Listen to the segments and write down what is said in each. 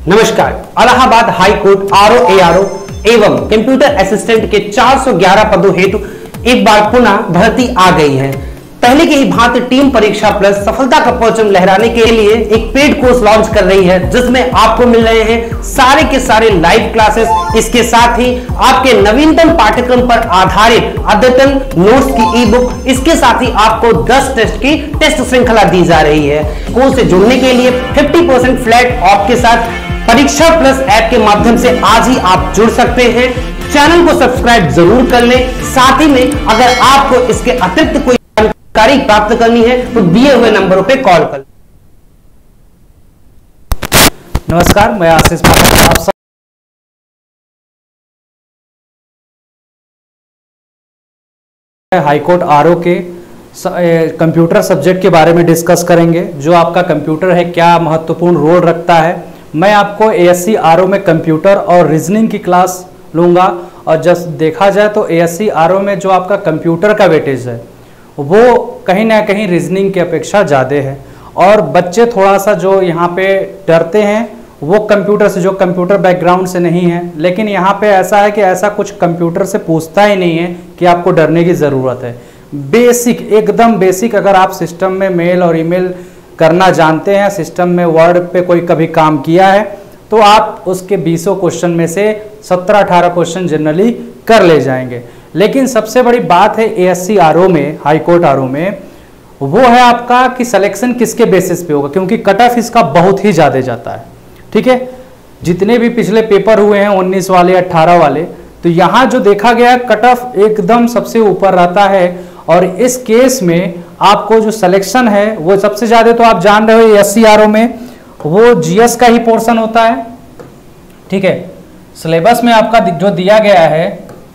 नमस्कार। Allahabad high court RO ARO एवं computer assistant के 411 पदों हेतु एक बार पुनः भर्ती आ गई है। पहले की ही भांति टीम परीक्षा प्लस सफलता का परचम लहराने के लिए एक पेड कोर्स लॉन्च कर रही है, जिसमें आपको मिल रहे हैं सारे के सारे लाइव क्लासेस। इसके साथ ही आपके नवीनतम पाठ्यक्रम पर आधारित अद्यतन नोट्स की ई बुक, इसके साथ ही आपको 10 टेस्ट की टेस्ट श्रृंखला दी जा रही है। कोर्स से जुड़ने के लिए 50% फ्लैट ऑफ के साथ परीक्षा प्लस ऐप के माध्यम से आज ही आप जुड़ सकते हैं। चैनल को सब्सक्राइब जरूर कर लें। साथ ही में अगर आपको इसके अतिरिक्त कोई जानकारी प्राप्त करनी है तो दिए हुए नंबरों पे कॉल कर। नमस्कार, मैं आशीष पाठक। आप सब हाईकोर्ट आरओ के कंप्यूटर सब्जेक्ट के बारे में डिस्कस करेंगे। जो आपका कंप्यूटर है क्या महत्वपूर्ण रोल रखता है। मैं आपको एएससी आरओ में कंप्यूटर और रीजनिंग की क्लास लूँगा। और जब देखा जाए तो एएससी आरओ में जो आपका कंप्यूटर का वेटेज है वो कहीं ना कहीं रीजनिंग की अपेक्षा ज़्यादा है। और बच्चे थोड़ा सा जो यहाँ पे डरते हैं वो कंप्यूटर से, जो कंप्यूटर बैकग्राउंड से नहीं है। लेकिन यहाँ पे ऐसा है कि ऐसा कुछ कंप्यूटर से पूछता ही नहीं है कि आपको डरने की ज़रूरत है। बेसिक, एकदम बेसिक, अगर आप सिस्टम में मेल और ईमेल करना जानते हैं, सिस्टम में वर्ड पे कोई कभी काम किया है, तो आप उसके 20 क्वेश्चन में से 17-18 क्वेश्चन जनरली कर ले जाएंगे। लेकिन सबसे बड़ी बात है एएससी आरओ में, हाईकोर्ट आरओ में, वो है आपका कि सिलेक्शन किसके बेसिस पे होगा, क्योंकि कट ऑफ इसका बहुत ही ज़्यादा जाता है। ठीक है, जितने भी पिछले पेपर हुए हैं 19 वाले 18 वाले, तो यहाँ जो देखा गया कट ऑफ एकदम सबसे ऊपर रहता है। और इस केस में आपको जो सिलेक्शन है वो सबसे ज़्यादा, तो आप जान रहे हो एएससी आरओ में वो जीएस का ही पोर्शन होता है। ठीक है, सिलेबस में आपका जो दिया गया है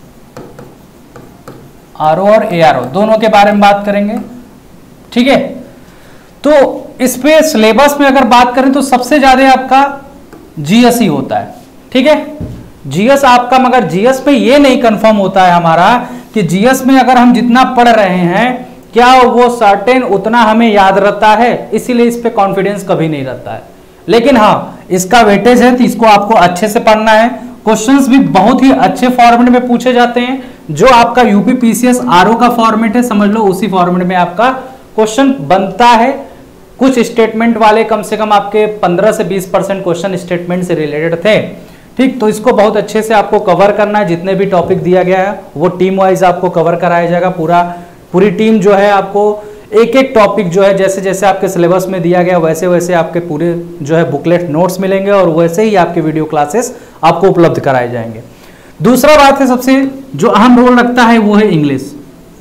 आरओ और एआरओ दोनों के बारे में बात करेंगे। ठीक है, तो इस पे सिलेबस में अगर बात करें तो सबसे ज्यादा आपका जीएस ही होता है। ठीक है, जीएस आपका, मगर जीएस पे ये नहीं कंफर्म होता है हमारा कि जीएस में अगर हम जितना पढ़ रहे हैं क्या वो सर्टेन उतना हमें याद रहता है, इसीलिए इस पे कॉन्फिडेंस कभी नहीं रहता है। लेकिन हाँ, इसका वेटेज है तो इसको आपको अच्छे से पढ़ना है। क्वेश्चंस भी बहुत ही अच्छे फॉर्मेट में पूछे जाते हैं। जो आपका यूपी पीसीएस आरओ का फॉर्मेट है, समझ लो उसी फॉर्मेट में आपका क्वेश्चन बनता है। कुछ स्टेटमेंट वाले कम से कम आपके 15 से 20% क्वेश्चन स्टेटमेंट से रिलेटेड थे। ठीक, तो इसको बहुत अच्छे से आपको कवर करना है। जितने भी टॉपिक दिया गया है वो टीम वाइज आपको कवर कराया जाएगा। पूरी टीम जो है आपको एक एक टॉपिक जो है जैसे जैसे आपके सिलेबस में दिया गया वैसे वैसे आपके पूरे जो है बुकलेट नोट्स मिलेंगे और वैसे ही आपके वीडियो क्लासेस आपको उपलब्ध कराए जाएंगे। दूसरा बात है, सबसे जो अहम रोल रखता है वो है इंग्लिश,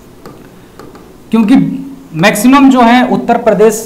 क्योंकि मैक्सिमम जो है उत्तर प्रदेश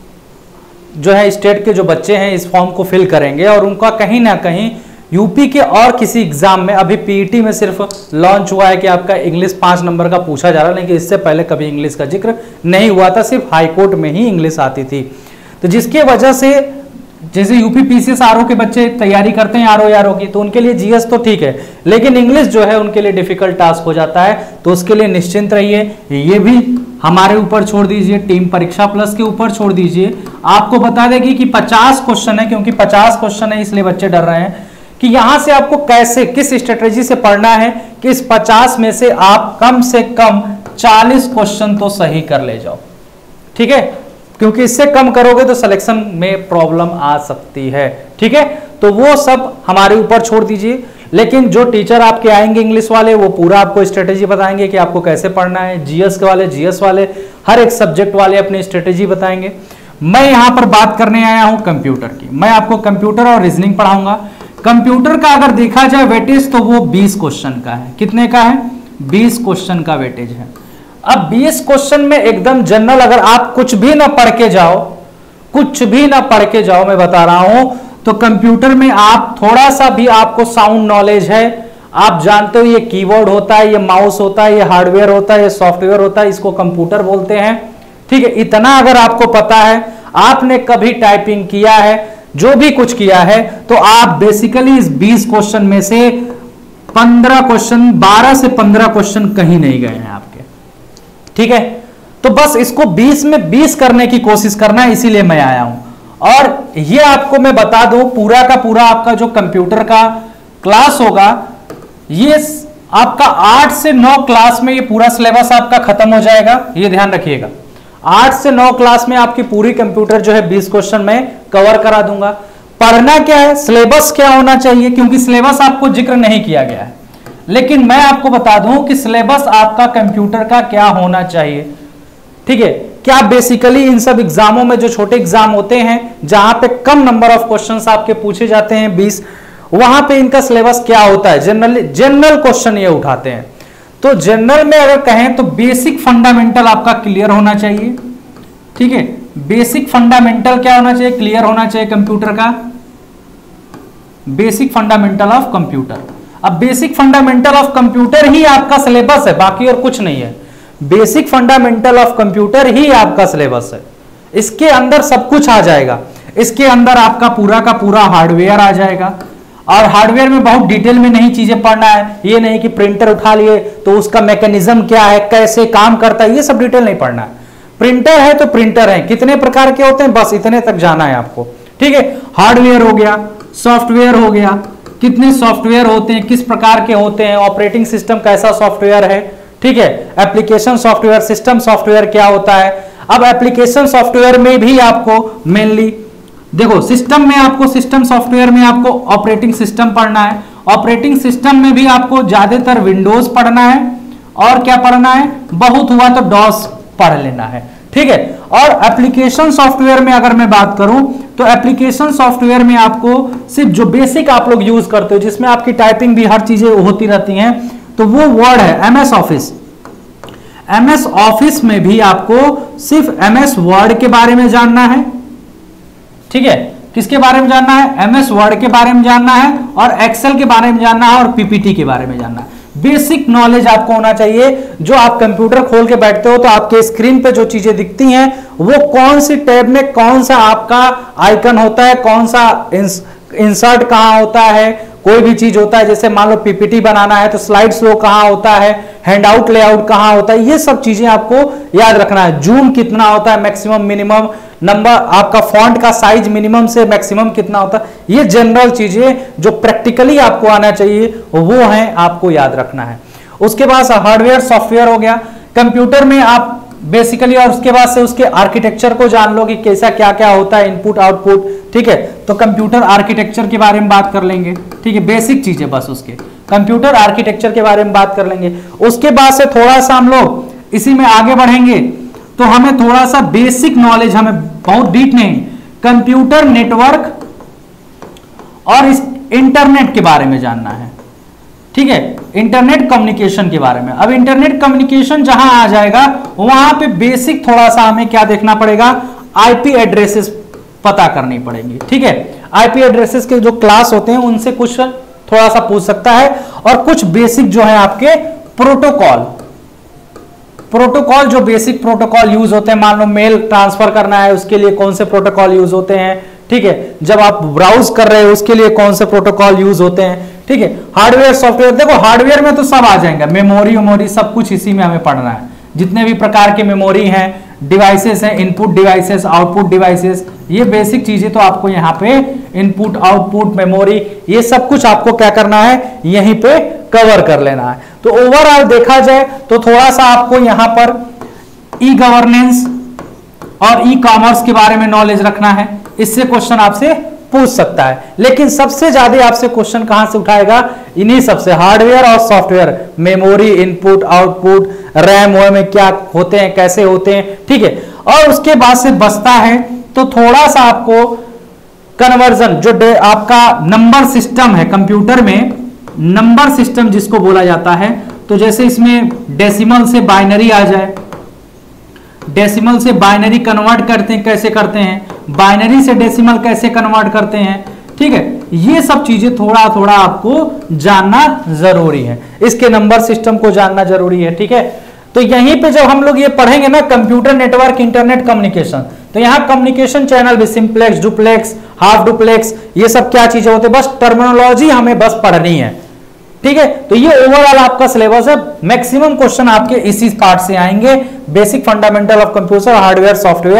जो है स्टेट के जो बच्चे हैं इस फॉर्म को फिल करेंगे और उनका कहीं ना कहीं यूपी के और किसी एग्जाम में, अभी पीईटी में सिर्फ लॉन्च हुआ है कि आपका इंग्लिश 5 नंबर का पूछा जा रहा है, लेकिन इससे पहले कभी इंग्लिश का जिक्र नहीं हुआ था, सिर्फ हाईकोर्ट में ही इंग्लिश आती थी। तो जिसके वजह से जैसे यूपी पीसीएस आरओ के बच्चे तैयारी करते हैं आरओ की, तो उनके लिए जीएस तो ठीक है, लेकिन इंग्लिश जो है उनके लिए डिफिकल्ट टास्क हो जाता है। तो उसके लिए निश्चिंत रहिए, ये भी हमारे ऊपर छोड़ दीजिए, टीम परीक्षा प्लस के ऊपर छोड़ दीजिए। आपको बता देगी कि 50 क्वेश्चन है, क्योंकि 50 क्वेश्चन है इसलिए बच्चे डर रहे हैं कि यहां से आपको कैसे, किस स्ट्रेटेजी से पढ़ना है कि इस 50 में से आप कम से कम 40 क्वेश्चन तो सही कर ले जाओ। ठीक है, क्योंकि इससे कम करोगे तो सिलेक्शन में प्रॉब्लम आ सकती है। ठीक है, तो वो सब हमारे ऊपर छोड़ दीजिए। लेकिन जो टीचर आपके आएंगे इंग्लिश वाले वो पूरा आपको स्ट्रेटेजी बताएंगे कि आपको कैसे पढ़ना है। जीएस वाले हर एक सब्जेक्ट वाले अपनी स्ट्रेटेजी बताएंगे। मैं यहां पर बात करने आया हूं कंप्यूटर की। मैं आपको कंप्यूटर और रीजनिंग पढ़ाऊंगा। कंप्यूटर का अगर देखा जाए वेटेज तो वो 20 क्वेश्चन का है। कितने का है? 20 क्वेश्चन का वेटेज है। अब 20 क्वेश्चन में एकदम जनरल, अगर आप कुछ भी ना पढ़ के जाओ, मैं बता रहा हूं, तो कंप्यूटर में आप थोड़ा सा भी आपको साउंड नॉलेज है, आप जानते हो ये कीबोर्ड होता है, ये माउस होता है, ये हार्डवेयर होता है, ये सॉफ्टवेयर होता है, इसको कंप्यूटर बोलते हैं। ठीक है, इतना अगर आपको पता है, आपने कभी टाइपिंग किया है, जो भी कुछ किया है, तो आप बेसिकली इस 20 क्वेश्चन में से 15 क्वेश्चन, 12 से 15 क्वेश्चन कहीं नहीं गए हैं आपके। ठीक है, तो बस इसको 20 में 20 करने की कोशिश करना है, इसीलिए मैं आया हूं। और ये आपको मैं बता दूं, पूरा का पूरा आपका जो कंप्यूटर का क्लास होगा, ये आपका 8 से 9 क्लास में ये पूरा सिलेबस आपका खत्म हो जाएगा। ये ध्यान रखिएगा, 8 से 9 क्लास में आपकी पूरी कंप्यूटर जो है 20 क्वेश्चन में कवर करा दूंगा। पढ़ना क्या है, सिलेबस क्या होना चाहिए, क्योंकि सिलेबस आपको जिक्र नहीं किया गया है, लेकिन मैं आपको बता दूं कि सिलेबस आपका कंप्यूटर का क्या होना चाहिए। ठीक है, क्या बेसिकली इन सब एग्जामों में जो छोटे एग्जाम होते हैं जहां पे कम नंबर ऑफ क्वेश्चंस आपके पूछे जाते हैं 20, वहां पे इनका सिलेबस क्या होता है, जनरल क्वेश्चन ये उठाते हैं। तो जनरल में अगर कहें तो बेसिक फंडामेंटल आपका क्लियर होना चाहिए। ठीक है, बेसिक फंडामेंटल क्या होना चाहिए, क्लियर होना चाहिए कंप्यूटर का, बेसिक फंडामेंटल ऑफ कंप्यूटर। अब बेसिक फंडामेंटल ऑफ कंप्यूटर ही आपका सिलेबस है, बाकी और कुछ नहीं है। बेसिक फंडामेंटल ऑफ कंप्यूटर ही आपका सिलेबस है, इसके अंदर सब कुछ आ जाएगा। इसके अंदर आपका पूरा का पूरा हार्डवेयर आ जाएगा, और हार्डवेयर में बहुत डिटेल में नहीं चीजें पढ़ना है। ये नहीं कि प्रिंटर उठा लिए तो उसका मैकेनिज्म क्या है, कैसे काम करता है, ये सब डिटेल नहीं पढ़ना है। प्रिंटर है तो प्रिंटर है, कितने प्रकार के होते हैं, बस इतने तक जाना है आपको। ठीक है, हार्डवेयर हो गया, सॉफ्टवेयर हो गया, कितने सॉफ्टवेयर होते हैं, किस प्रकार के होते हैं, ऑपरेटिंग सिस्टम कैसा सॉफ्टवेयर है। ठीक है, एप्लीकेशन सॉफ्टवेयर, सिस्टम सॉफ्टवेयर क्या होता है। अब एप्लीकेशन सॉफ्टवेयर में भी आपको मेनली देखो, सिस्टम में आपको, सिस्टम सॉफ्टवेयर में आपको ऑपरेटिंग सिस्टम पढ़ना है, ऑपरेटिंग सिस्टम में भी आपको ज्यादातर विंडोज पढ़ना है, और क्या पढ़ना है, बहुत हुआ तो डॉस पढ़ लेना है। ठीक है, और एप्लीकेशन सॉफ्टवेयर में अगर मैं बात करूं तो एप्लीकेशन सॉफ्टवेयर में आपको सिर्फ जो बेसिक आप लोग यूज करते हो, जिसमें आपकी टाइपिंग भी हर चीजें होती रहती हैं, तो वो वर्ड है एमएस ऑफिस। एमएस ऑफिस में भी आपको सिर्फ एमएस वर्ड के बारे में जानना है। ठीक है, किसके बारे में जानना है, एमएस वर्ड के बारे में जानना है, और एक्सेल के बारे में जानना है, और पीपीटी के बारे में जानना है। बेसिक नॉलेज आपको होना चाहिए। जो आप कंप्यूटर खोल के बैठते हो तो आपके स्क्रीन पे जो चीजें दिखती हैं वो कौन सी टैब में कौन सा आपका आइकन होता है, कौन सा इंसर्ट कहां होता है, कोई भी चीज होता है, जैसे मान लो पीपीटी बनाना है तो स्लाइड शो कहां होता है, हैंडआउट लेआउट कहां होता है, ये सब चीजें आपको याद रखना है। जूम कितना होता है, मैक्सिमम मिनिमम नंबर, आपका फॉन्ट का साइज मिनिमम से मैक्सिमम कितना होता है, ये जनरल चीजें जो प्रैक्टिकली आपको आना चाहिए वो है, आपको याद रखना है। उसके बाद हार्डवेयर सॉफ्टवेयर हो गया कंप्यूटर में आप बेसिकली, और उसके बाद से उसके आर्किटेक्चर को जान लो कि कैसा क्या क्या होता है, इनपुट आउटपुट। ठीक है, तो कंप्यूटर आर्किटेक्चर के बारे में बात कर लेंगे। ठीक है, बेसिक चीजें बस उसके कंप्यूटर आर्किटेक्चर के बारे में बात कर लेंगे। उसके बाद से थोड़ा सा हम लोग इसी में आगे बढ़ेंगे तो हमें थोड़ा सा बेसिक नॉलेज, हमें बहुत डीप नहीं, कंप्यूटर नेटवर्क और इस इंटरनेट के बारे में जानना है। ठीक है, इंटरनेट कम्युनिकेशन के बारे में। अब इंटरनेट कम्युनिकेशन जहां आ जाएगा वहां पे बेसिक थोड़ा सा हमें क्या देखना पड़ेगा, आईपी एड्रेसेस पता करनी पड़ेंगी। ठीक है, आईपी एड्रेसेस के जो क्लास होते हैं उनसे कुछ थोड़ा सा पूछ सकता है, और कुछ बेसिक जो है आपके प्रोटोकॉल जो बेसिक प्रोटोकॉल यूज होते हैं, मान लो मेल ट्रांसफर करना है उसके लिए कौन से प्रोटोकॉल यूज होते हैं। ठीक है, जब आप ब्राउज कर रहे हो उसके लिए कौन से प्रोटोकॉल यूज होते हैं। ठीक है, हार्डवेयर सॉफ्टवेयर, देखो हार्डवेयर में तो सब आ जाएंगे, मेमोरी सब कुछ इसी में हमें पढ़ना है। जितने भी प्रकार के मेमोरी हैं, डिवाइसेस हैं, इनपुट डिवाइसेस, आउटपुट डिवाइसेस, ये बेसिक चीजें तो आपको यहाँ पे इनपुट आउटपुट मेमोरी, ये सब कुछ आपको क्या करना है, यहीं पे कवर कर लेना है। तो ओवरऑल देखा जाए तो थोड़ा सा आपको यहाँ पर ई गवर्नेंस और ई कॉमर्स के बारे में नॉलेज रखना है। इससे क्वेश्चन आपसे पूछ सकता है, लेकिन सबसे ज्यादा आपसे क्वेश्चन कहां से उठाएगा, इन्हीं सबसे, हार्डवेयर और software, memory, input output, RAM में क्या होते हैं, कैसे होते हैं। ठीक है, और उसके बाद से बचता है तो थोड़ा सा आपको कन्वर्जन, जो आपका नंबर सिस्टम है कंप्यूटर में, नंबर सिस्टम जिसको बोला जाता है, तो जैसे इसमें डेसिमल से बाइनरी आ जाए, डेसिमल से बाइनरी कन्वर्ट करते हैं, कैसे करते हैं, बाइनरी से डेसिमल कैसे कन्वर्ट करते हैं। ठीक है, ये सब चीजें थोड़ा थोड़ा आपको जानना जरूरी है, इसके नंबर सिस्टम को जानना जरूरी है। ठीक है, तो यहीं पे जब हम लोग ये पढ़ेंगे ना, कंप्यूटर नेटवर्क इंटरनेट कम्युनिकेशन, तो यहाँ कम्युनिकेशन चैनल भी, सिंप्लेक्स, डुप्लेक्स, हाफ डुप्लेक्स, ये सब क्या चीजें होते हैं, बस टर्मिनोलॉजी हमें बस पढ़नी है। ठीक है, तो ये ओवरऑल आपका सिलेबस है। मैक्सिमम क्वेश्चन आपके इसी पार्ट से आएंगे, basic fundamental of computer, hardware software.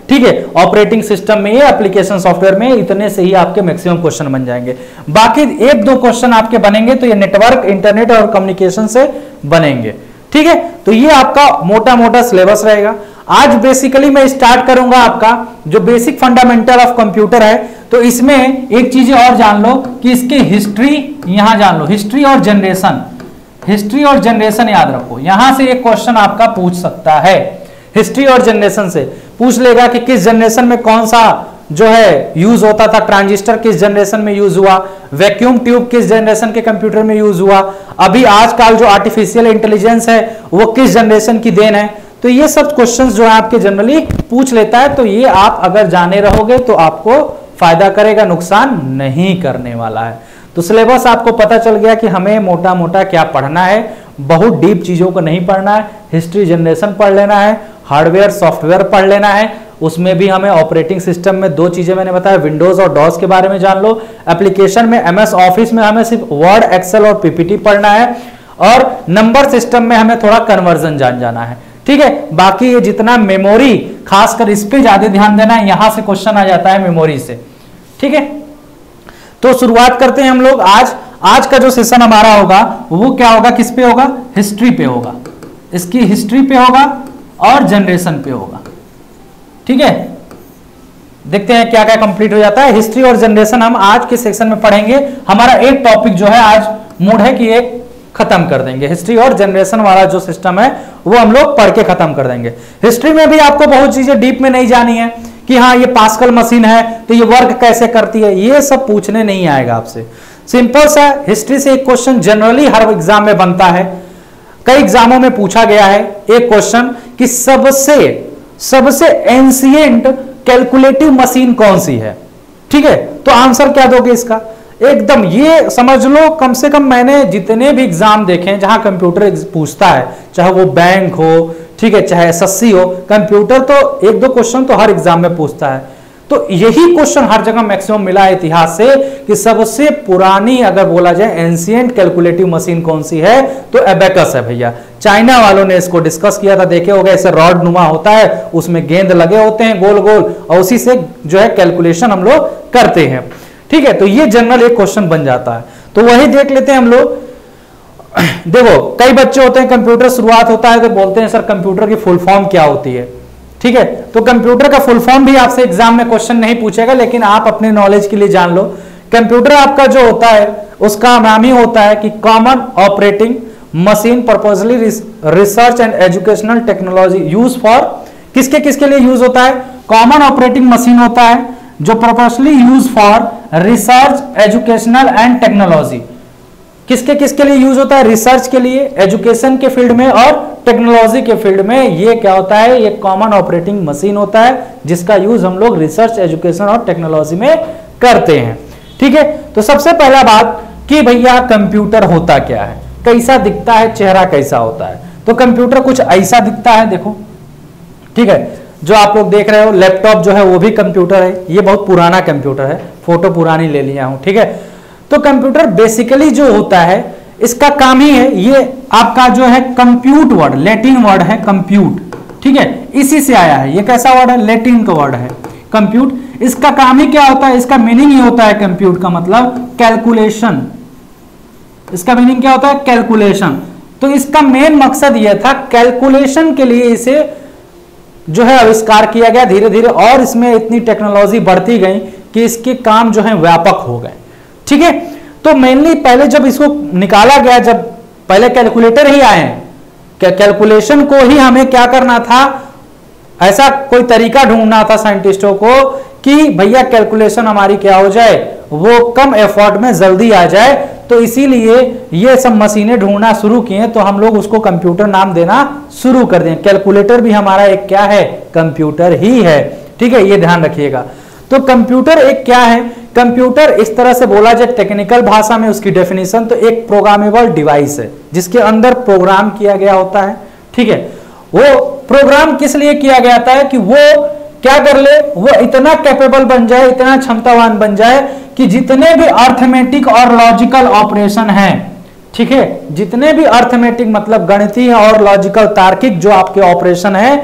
ठीक है, ऑपरेटिंग सिस्टम में, एप्लीकेशन सॉफ्टवेयर में इतने से ही आपके मैक्सिमम क्वेश्चन बन जाएंगे। बाकी एक दो क्वेश्चन आपके बनेंगे तो ये नेटवर्क, इंटरनेट और कम्युनिकेशन से बनेंगे। ठीक है, तो ये आपका मोटा मोटा सिलेबस रहेगा। आज बेसिकली मैं स्टार्ट करूंगा आपका जो बेसिक फंडामेंटल ऑफ कंप्यूटर है। तो इसमें एक चीज और जान लो कि इसके हिस्ट्री यहां जान लो, हिस्ट्री और जनरेशन, हिस्ट्री और जनरेशन याद रखो। यहां से एक क्वेश्चन आपका पूछ सकता है, हिस्ट्री और जनरेशन से पूछ लेगा कि किस जनरेशन में कौन सा जो है यूज होता था, ट्रांजिस्टर किस जनरेशन में यूज हुआ, वैक्यूम ट्यूब किस जनरेशन के कंप्यूटर में यूज हुआ, अभी आजकल जो आर्टिफिशियल इंटेलिजेंस है वो किस जनरेशन की देन है। तो ये सब क्वेश्चंस जो है आपके जनरली पूछ लेता है। तो ये आप अगर जाने रहोगे तो आपको फायदा करेगा, नुकसान नहीं करने वाला है। तो सिलेबस आपको पता चल गया कि हमें मोटा मोटा क्या पढ़ना है, बहुत डीप चीजों को नहीं पढ़ना है। हिस्ट्री जनरेशन पढ़ लेना है, हार्डवेयर सॉफ्टवेयर पढ़ लेना है, उसमें भी हमें ऑपरेटिंग सिस्टम में दो चीजें मैंने बताया, विंडोज और डॉस के बारे में जान लो। एप्लीकेशन में एमएस ऑफिस में हमें सिर्फ वर्ड, एक्सेल और पीपीटी पढ़ना है, और नंबर सिस्टम में हमें थोड़ा कन्वर्जन जाना है। ठीक है, बाकी ये जितना मेमोरी, खासकर इस पे ज्यादा ध्यान देना है, यहां से क्वेश्चन आ जाता है मेमोरी से। ठीक है, तो शुरुआत करते हैं हम लोग। आज का जो सेशन हमारा होगा वो क्या होगा, किस पे होगा, हिस्ट्री पे होगा, इसकी हिस्ट्री पे होगा और जनरेशन पे होगा। ठीक है, देखते हैं क्या क्या कंप्लीट हो जाता है। हिस्ट्री और जनरेशन हम आज के सेक्शन में पढ़ेंगे। हमारा एक टॉपिक जो है आज मूड है कि एक खत्म कर देंगे, हिस्ट्री और जनरेशन वाला जो सिस्टम है वो हम लोग पढ़ के खत्म कर देंगे। हिस्ट्री में भी आपको बहुत चीजें डीप में नहीं जानी है कि हाँ ये पास्कल मशीन है तो ये वर्क कैसे करती है, ये सब पूछने नहीं आएगा आपसे। सिंपल सा हिस्ट्री से एक क्वेश्चन जनरली हर एग्जाम में बनता है, कई एग्जामों में पूछा गया है एक क्वेश्चन कि सबसे एंशिएंट कैलकुलेटिव मशीन कौन सी है। ठीक है, तो आंसर क्या दोगे इसका, एकदम ये समझ लो, कम से कम मैंने जितने भी एग्जाम देखे हैं जहां कंप्यूटर पूछता है, चाहे वो बैंक हो, ठीक है, चाहे एसएससी हो, कंप्यूटर तो एक दो क्वेश्चन तो हर एग्जाम में पूछता है। तो यही क्वेश्चन हर जगह मैक्सिमम मिला है इतिहास से कि सबसे पुरानी अगर बोला जाए एंशिएंट कैलकुलेटिव मशीन कौन सी है, तो एबेकस है भैया। चाइना वालों ने इसको डिस्कस किया था, देखे होगा, ऐसे रॉड नुमा होता है, उसमें गेंद लगे होते हैं गोल गोल, और उसी से जो है कैलकुलेशन हम लोग करते हैं। ठीक है, तो ये जनरल एक क्वेश्चन बन जाता है। तो वही देख लेते हैं हम लोग। देखो कई बच्चे होते हैं, कंप्यूटर शुरुआत होता है तो बोलते हैं सर कंप्यूटर की फुल फॉर्म क्या होती है। ठीक है, तो कंप्यूटर का फुल फॉर्म भी आपसे एग्जाम में क्वेश्चन नहीं पूछेगा, लेकिन आप अपने नॉलेज के लिए जान लो। कंप्यूटर आपका जो होता है उसका नाम ही होता है कि common operating machine purposely research and educational technology use for, किसके किसके लिए यूज होता है, कॉमन ऑपरेटिंग मशीन होता है जो purposely use for research, educational and technology. किसके किसके लिए यूज होता है, रिसर्च के लिए, एजुकेशन के फील्ड में और टेक्नोलॉजी के फील्ड में। ये क्या होता है, ये कॉमन ऑपरेटिंग मशीन होता है जिसका यूज हम लोग रिसर्च, एजुकेशन और टेक्नोलॉजी में करते हैं। ठीक है, तो सबसे पहला बात कि भैया कंप्यूटर होता क्या है, कैसा दिखता है, चेहरा कैसा होता है। तो कंप्यूटर कुछ ऐसा दिखता है, देखो। ठीक है, जो आप लोग देख रहे हो लैपटॉप जो है वो भी कंप्यूटर है, ये बहुत पुराना कंप्यूटर है, फोटो पुरानी ले लिया हूं। ठीक है, तो कंप्यूटर बेसिकली जो होता है इसका काम ही है, ये आपका जो है कंप्यूट वर्ड, लैटिन वर्ड है कंप्यूट। ठीक है, इसी से आया है, ये कैसा वर्ड है, लैटिन का वर्ड है कंप्यूट। इसका काम ही क्या होता है, इसका मीनिंग ही होता है कंप्यूट का मतलब कैलकुलेशन। इसका मीनिंग क्या होता है, कैलकुलेशन। तो इसका मेन मकसद यह था, कैलकुलेशन के लिए इसे जो है आविष्कार किया गया धीरे धीरे, और इसमें इतनी टेक्नोलॉजी बढ़ती गई कि इसके काम जो है व्यापक हो गए। ठीक है, तो मेनली पहले जब इसको निकाला गया, जब पहले कैलकुलेटर ही आए, कैलकुलेशन को ही हमें क्या करना था, ऐसा कोई तरीका ढूंढना था साइंटिस्टों को कि भैया कैलकुलेशन हमारी क्या हो जाए, वो कम एफर्ट में जल्दी आ जाए। तो इसीलिए ये सब मशीनें ढूंढना शुरू किए, तो हम लोग उसको कंप्यूटर नाम देना शुरू कर दें। कैलकुलेटर भी हमारा एक क्या है, कंप्यूटर ही है। ठीक है, ये ध्यान रखिएगा। तो कंप्यूटर एक क्या है, कंप्यूटर इस तरह से बोला जाए टेक्निकल भाषा में उसकी डेफिनेशन, तो एक प्रोग्रामेबल डिवाइस है जिसके अंदर प्रोग्राम किया गया होता है। ठीक है, वो प्रोग्राम किस लिए किया गया था कि वो क्या कर ले, वो इतना कैपेबल बन जाए, इतना क्षमतावान बन जाए कि जितने भी अर्थमेटिक और लॉजिकल ऑपरेशन हैं, ठीक है, जितने भी अर्थमेटिक मतलब गणितीय और लॉजिकल तार्किक जो आपके ऑपरेशन है,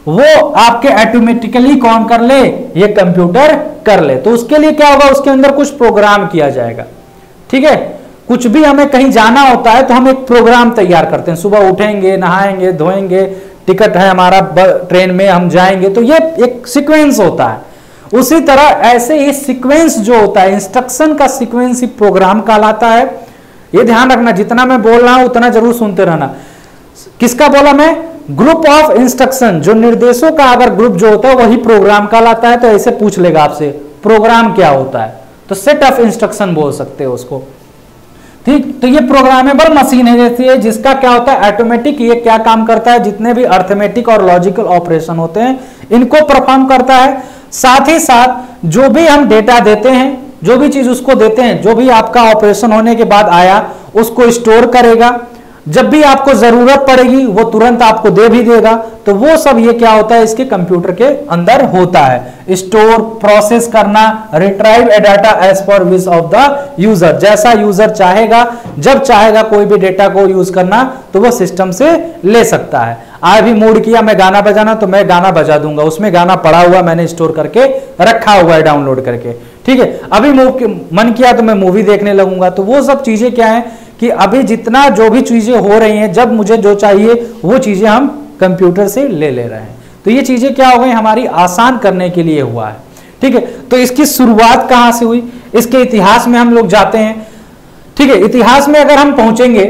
वो आपके ऑटोमेटिकली कौन कर ले, ये कंप्यूटर कर ले। तो उसके लिए क्या होगा, उसके अंदर कुछ प्रोग्राम किया जाएगा। ठीक है, कुछ भी हमें कहीं जाना होता है तो हम एक प्रोग्राम तैयार करते हैं, सुबह उठेंगे, नहाएंगे, धोएंगे, टिकट है हमारा ट्रेन में, हम जाएंगे, तो ये एक सीक्वेंस होता है। उसी तरह ऐसे ही सीक्वेंस जो होता है, इंस्ट्रक्शन का सीक्वेंस ही प्रोग्राम कहलाता है। ये ध्यान रखना, जितना मैं बोल रहा हूं उतना जरूर सुनते रहना। किसका बोला मैं, ग्रुप ऑफ इंस्ट्रक्शन, जो निर्देशों का अगर ग्रुप जो होता है वही प्रोग्राम कहलाता है। तो ऐसे पूछ लेगा आपसे प्रोग्राम क्या होता है, तो सेट ऑफ इंस्ट्रक्शन बोल सकते हो उसको। ठीक, तो ये प्रोग्रामेबल मशीन है जैसे है, जिसका क्या होता है ऑटोमेटिक, ये क्या काम करता है, जितने भी अर्थमेटिक और लॉजिकल ऑपरेशन होते हैं इनको परफॉर्म करता है। साथ ही साथ जो भी हम डेटा देते हैं, जो भी चीज उसको देते हैं, जो भी आपका ऑपरेशन होने के बाद आया उसको स्टोर करेगा, जब भी आपको जरूरत पड़ेगी वो तुरंत आपको दे भी देगा। तो वो सब ये क्या होता है, इसके कंप्यूटर के अंदर होता है। स्टोर, प्रोसेस करना, retrieve a data as per wish of the user, जैसा यूजर चाहेगा, जब चाहेगा कोई भी डेटा को यूज करना तो वो सिस्टम से ले सकता है। आज भी मूड किया मैं गाना बजाना, तो मैं गाना बजा दूंगा, उसमें गाना पड़ा हुआ मैंने स्टोर करके रखा हुआ है डाउनलोड करके। ठीक है, अभी मन किया तो मैं मूवी देखने लगूंगा। तो वो सब चीजें क्या है कि अभी जितना जो भी चीजें हो रही हैं, जब मुझे जो चाहिए वो चीजें हम कंप्यूटर से ले रहे हैं। तो ये चीजें क्या हो गई, हमारी आसान करने के लिए हुआ है। ठीक है, तो इसकी शुरुआत कहां से हुई, इसके इतिहास में हम लोग जाते हैं। ठीक है, इतिहास में अगर हम पहुंचेंगे,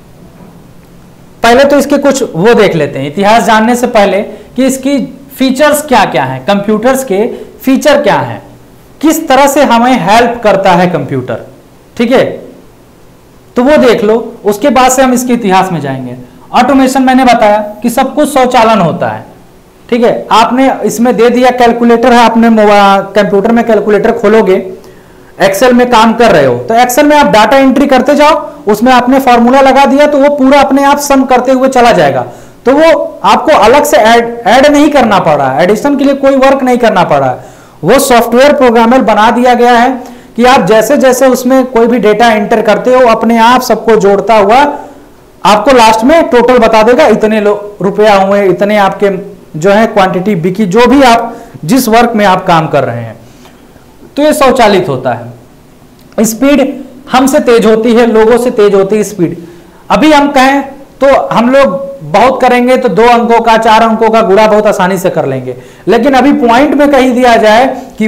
पहले तो इसके कुछ वो देख लेते हैं, इतिहास जानने से पहले कि इसकी फीचर्स क्या क्या हैं, कंप्यूटर्स के फीचर क्या हैं, किस तरह से हमें हेल्प करता है कंप्यूटर। ठीक है, तो वो देख लो, उसके बाद से हम इसके इतिहास में जाएंगे। ऑटोमेशन मैंने बताया कि सब कुछ स्वचालन होता है। ठीक है, आपने इसमें दे दिया कैलकुलेटर है, आपने कंप्यूटर में कैलकुलेटर खोलोगे, एक्सेल में काम कर रहे हो तो एक्सेल में आप डाटा एंट्री करते जाओ, उसमें आपने फॉर्मूला लगा दिया तो वो पूरा अपने आप सम करते हुए चला जाएगा। तो वो आपको अलग से ऐड नहीं करना पड़ रहा है, एडिशन के लिए कोई वर्क नहीं करना पड़ रहा है। वो सॉफ्टवेयर प्रोग्रामर बना दिया गया है कि आप जैसे जैसे उसमें कोई भी डेटा एंटर करते हो, अपने आप सबको जोड़ता हुआ आपको लास्ट में टोटल बता देगा, इतने रुपया हुए, इतने आपके जो है क्वांटिटी बिकी, जो भी आप जिस वर्क में आप काम कर रहे हैं। तो ये स्वचालित होता है। स्पीड हमसे तेज होती है, लोगों से तेज होती है स्पीड। अभी हम कहें तो हम लोग बहुत करेंगे तो 2 अंकों का 4 अंकों का गुणा बहुत आसानी से कर लेंगे, लेकिन अभी पॉइंट में कहीं दिया जाए कि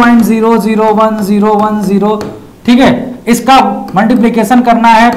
1.001010, ठीक है, इसका मल्टीप्लिकेशन करना है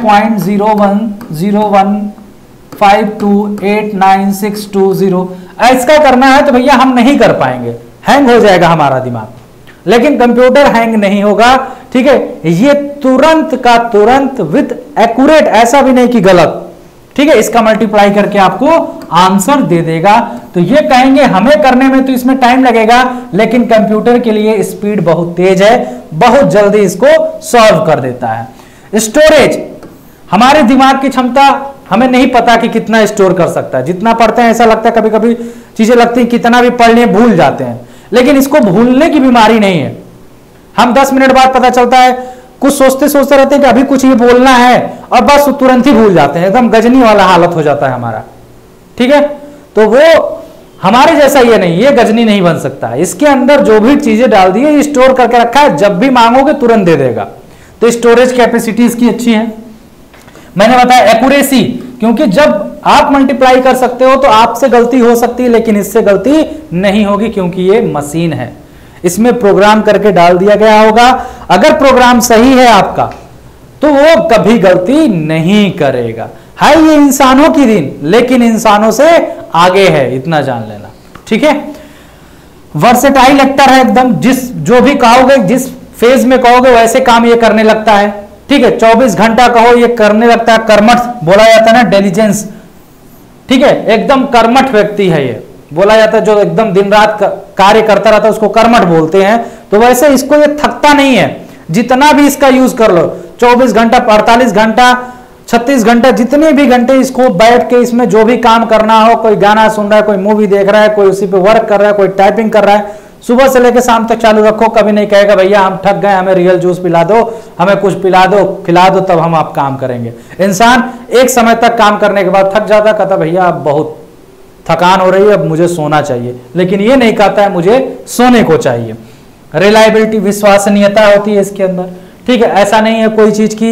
0.0101528962 इसका करना है, तो भैया हम नहीं कर पाएंगे, हैंग हो जाएगा हमारा दिमाग। लेकिन कंप्यूटर हैंग नहीं होगा। ठीक है, ये तुरंत का तुरंत विद एक्यूरेट, ऐसा भी नहीं कि गलत। ठीक है, इसका मल्टीप्लाई करके आपको आंसर दे देगा। तो ये कहेंगे हमें करने में तो इसमें टाइम लगेगा, लेकिन कंप्यूटर के लिए स्पीड बहुत तेज है, बहुत जल्दी इसको सॉल्व कर देता है। स्टोरेज, हमारे दिमाग की क्षमता हमें नहीं पता कि कितना स्टोर कर सकता है। जितना पढ़ते हैं ऐसा लगता है, कभी कभी चीजें लगती हैं कितना भी पढ़ लें भूल जाते हैं, लेकिन इसको भूलने की बीमारी नहीं है। हम 10 मिनट बाद पता चलता है, कुछ सोचते सोचते रहते हैं कि अभी कुछ ये बोलना है और बस तुरंत ही भूल जाते हैं, एकदम गजनी वाला हालत हो जाता है हमारा। ठीक है, तो वो हमारे जैसा ये नहीं, ये गजनी नहीं बन सकता। इसके अंदर जो भी चीजें डाल दी है, स्टोर करके रखा है, जब भी मांगोगे तुरंत दे देगा। तो स्टोरेज कैपेसिटी इसकी अच्छी है। मैंने बताया एक्यूरेसी, क्योंकि जब आप मल्टीप्लाई कर सकते हो तो आपसे गलती हो सकती है, लेकिन इससे गलती नहीं होगी, क्योंकि ये मशीन है, इसमें प्रोग्राम करके डाल दिया गया होगा। अगर प्रोग्राम सही है आपका तो वो कभी गलती नहीं करेगा। है ये इंसानों की दिन, लेकिन इंसानों से आगे है, इतना जान लेना। ठीक है, वर्सेटाइल एक्टर है एकदम, जिस जो भी कहोगे, जिस फेज में कहोगे वैसे काम ये करने लगता है। ठीक है, 24 घंटा कहो ये करने लगता है। कर्मठ बोला जाता है ना, डिलीजेंस। ठीक है, एकदम कर्मठ व्यक्ति है ये, बोला जाता है, जो एकदम दिन रात कार्य करता रहता है उसको कर्मठ बोलते हैं। तो वैसे इसको ये थकता नहीं है, जितना भी इसका यूज कर लो, 24 घंटा, 48 घंटा, 36 घंटा, जितने भी घंटे इसको बैठ के इसमें जो भी काम करना हो, कोई गाना सुन रहा है, कोई मूवी देख रहा है, कोई उसी पे वर्क कर रहा है, कोई टाइपिंग कर रहा है, सुबह से लेकर शाम तक चालू रखो, कभी नहीं कहेगा भैया हम थक गए, हमें रियल जूस पिला दो, हमें कुछ पिला दो, खिला दो, तब हम आप काम करेंगे। इंसान एक समय तक काम करने के बाद थक जाता, कहता भैया आप बहुत थकान हो रही है, अब मुझे सोना चाहिए, लेकिन ये नहीं कहता है मुझे सोने को चाहिए। रिलायबिलिटी, विश्वसनीयता होती है इसके अंदर, ठीक है। ऐसा नहीं है कोई चीज की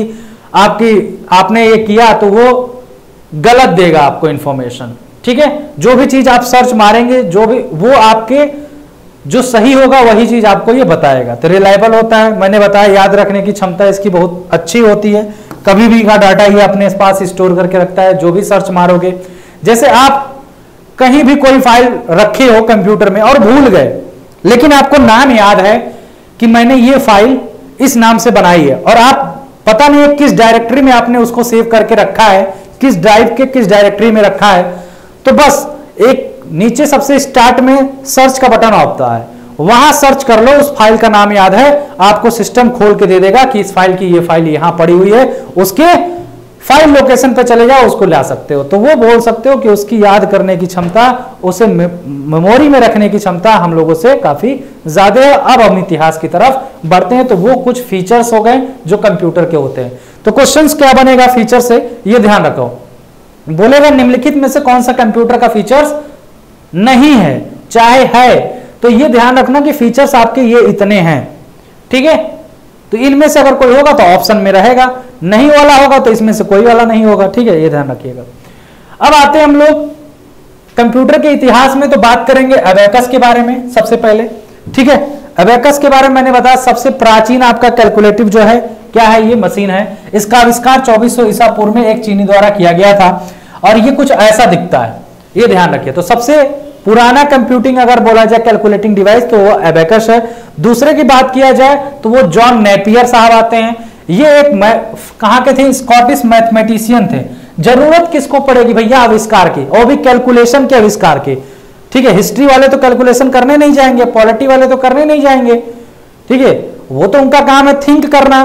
आपने ये किया तो वो गलत देगा आपको इंफॉर्मेशन, ठीक है। जो भी चीज आप सर्च मारेंगे, जो भी वो आपके जो सही होगा वही चीज आपको ये बताएगा। तो रिलायबल होता है, मैंने बताया याद रखने की क्षमता इसकी बहुत अच्छी होती है, कभी भी का डाटा ये अपने पास स्टोर करके रखता है। जो भी सर्च मारोगे, जैसे आप कहीं भी कोई फाइल रखे हो कंप्यूटर में और भूल गए, लेकिन आपको नाम याद है कि मैंने ये फाइल इस नाम से बनाई है, और आप पता नहीं है किस डायरेक्टरी में आपने उसको सेव करके रखा है, किस ड्राइव के किस डायरेक्टरी में रखा है, तो बस एक नीचे सबसे स्टार्ट में सर्च का बटन होता है, वहां सर्च कर लो, उस फाइल का नाम याद है, आपको सिस्टम खोल के दे देगा कि इस फाइल की ये फाइल यहां पड़ी हुई है, उसके फाइल लोकेशन पे चले जाओ, उसको ला सकते हो। तो वो बोल सकते हो कि उसकी याद करने की क्षमता, उसे मेमोरी में रखने की क्षमता हम लोगों से काफी ज्यादा है। अब हम इतिहास की तरफ बढ़ते हैं, तो वो कुछ फीचर्स हो गए जो कंप्यूटर के होते हैं। तो क्वेश्चंस क्या बनेगा फीचर से, ये ध्यान रखो। बोलेगा निम्नलिखित में से कौन सा कंप्यूटर का फीचर्स नहीं है, चाहे है तो ये ध्यान रखना कि फीचर्स आपके ये इतने हैं, ठीक है। तो इनमें से अगर कोई होगा तो ऑप्शन में रहेगा, नहीं वाला होगा तो इसमें से कोई वाला नहीं होगा, ठीक है, ये ध्यान रखिएगा। अब आते हैं हम लोग कंप्यूटर के इतिहास में, तो बात करेंगे अबेकस के बारे में सबसे पहले, ठीक है। अबेकस के बारे में मैंने बताया सबसे प्राचीन आपका कैलकुलेटिव जो है क्या है, ये मशीन है। इसका आविष्कार 2400 ईसा पूर्व में एक चीनी द्वारा किया गया था, और ये कुछ ऐसा दिखता है, ये ध्यान रखिए। तो सबसे पुराना कंप्यूटिंग अगर बोला जाए कैलकुलेटिंग डिवाइस तो वो एबेकस है। दूसरे की बात किया जाए तो वो जॉन नेपियर साहब आते हैं। ये एक कहां के थे, स्कॉटिश मैथमेटिशियन थे। जरूरत किसको पड़ेगी भैया, आविष्कार की, और भी कैलकुलेशन के आविष्कार की, ठीक है। हिस्ट्री वाले तो कैलकुलेशन करने नहीं जाएंगे, पॉलिटी वाले तो करने नहीं जाएंगे, ठीक है। वो तो उनका काम है थिंक करना।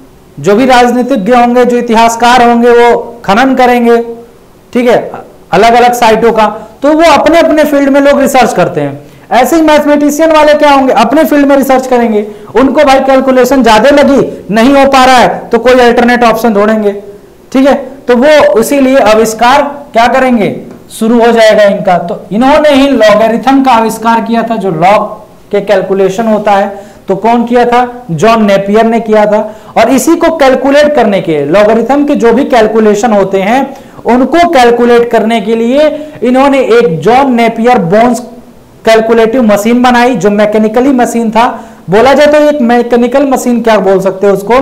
जो भी राजनीतिज्ञ होंगे, जो इतिहासकार होंगे, वो खनन करेंगे, ठीक है, अलग अलग साइटों का। तो वो अपने अपने फील्ड में लोग रिसर्च करते हैं। ऐसे ही मैथमेटिशियन वाले क्या होंगे, अपने फील्ड में रिसर्च करेंगे। उनको भाई कैलकुलेशन ज्यादा लगी, नहीं हो पा रहा है, तो कोई अल्टरनेट ऑप्शन ढूंढेंगे, ठीक है। तो वो इसीलिए आविष्कार क्या करेंगे, शुरू हो जाएगा इनका। तो इन्होंने ही लॉगरिथम का आविष्कार किया था, जो लॉग के कैलकुलेशन होता है। तो कौन किया था, जॉन नेपियर ने किया था। और इसी को कैलकुलेट करने के, लॉगरिथम के जो भी कैलकुलेशन होते हैं उनको कैलकुलेट करने के लिए इन्होंने एक John Napier bones calculative machine बनाई, जो मैकेनिकली मशीन था। बोला जाए तो एक मैकेनिकल मशीन क्या बोल सकते हो उसको,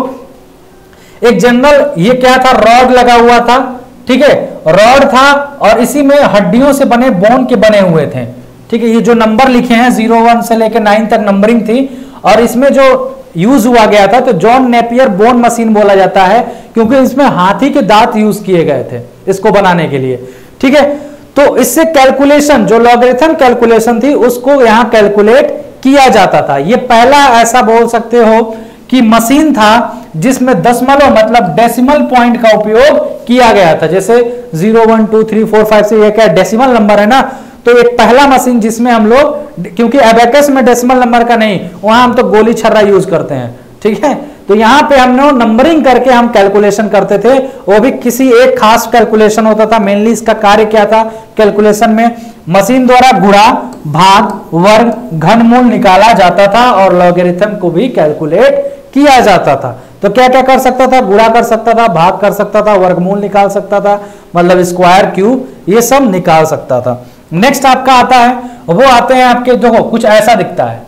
एक जनरल, ये क्या था, रॉड लगा हुआ था, ठीक है, रॉड था, और इसी में हड्डियों से बने बोन के बने हुए थे, ठीक है। ये जो नंबर लिखे हैं 01 से लेकर 9 तक नंबरिंग थी, और इसमें जो यूज हुआ गया था तो जॉन नेपियर बोन मशीन बोला जाता है, क्योंकि इसमें हाथी के दांत यूज किए गए थे इसको बनाने के लिए, ठीक है। तो इससे कैलकुलेशन, जो लॉगरिथम कैलकुलेशन थी, उसको यहां कैलकुलेट किया जाता था। ये पहला ऐसा बोल सकते हो कि मशीन था जिसमें दशमलव मतलब डेसिमल पॉइंट का उपयोग किया गया था। जैसे 0 1 2 3 4 5 से ये क्या डेसिमल नंबर है ना, तो एक पहला मशीन जिसमें हम लोग, क्योंकि एबेकस में डेसिमल नंबर का नहीं, वहां हम तो गोली छर्रा यूज करते हैं, ठीक है। तो यहां पे हमने नंबरिंग करके हम कैलकुलेशन करते थे, वो भी किसी एक खास कैलकुलेशन होता था। मेनली इसका कार्य क्या था कैलकुलेशन में, मशीन द्वारा गुणा, भाग, वर्ग, घनमूल निकाला जाता था, और लॉगरिथम को भी कैलकुलेट किया जाता था। तो क्या क्या कर सकता था, गुणा कर सकता था, भाग कर सकता था, वर्गमूल निकाल सकता था, मतलब स्क्वायर, क्यूब, ये सब निकाल सकता था। नेक्स्ट आपका आता है, वो आते हैं आपके, देखो कुछ ऐसा दिखता है।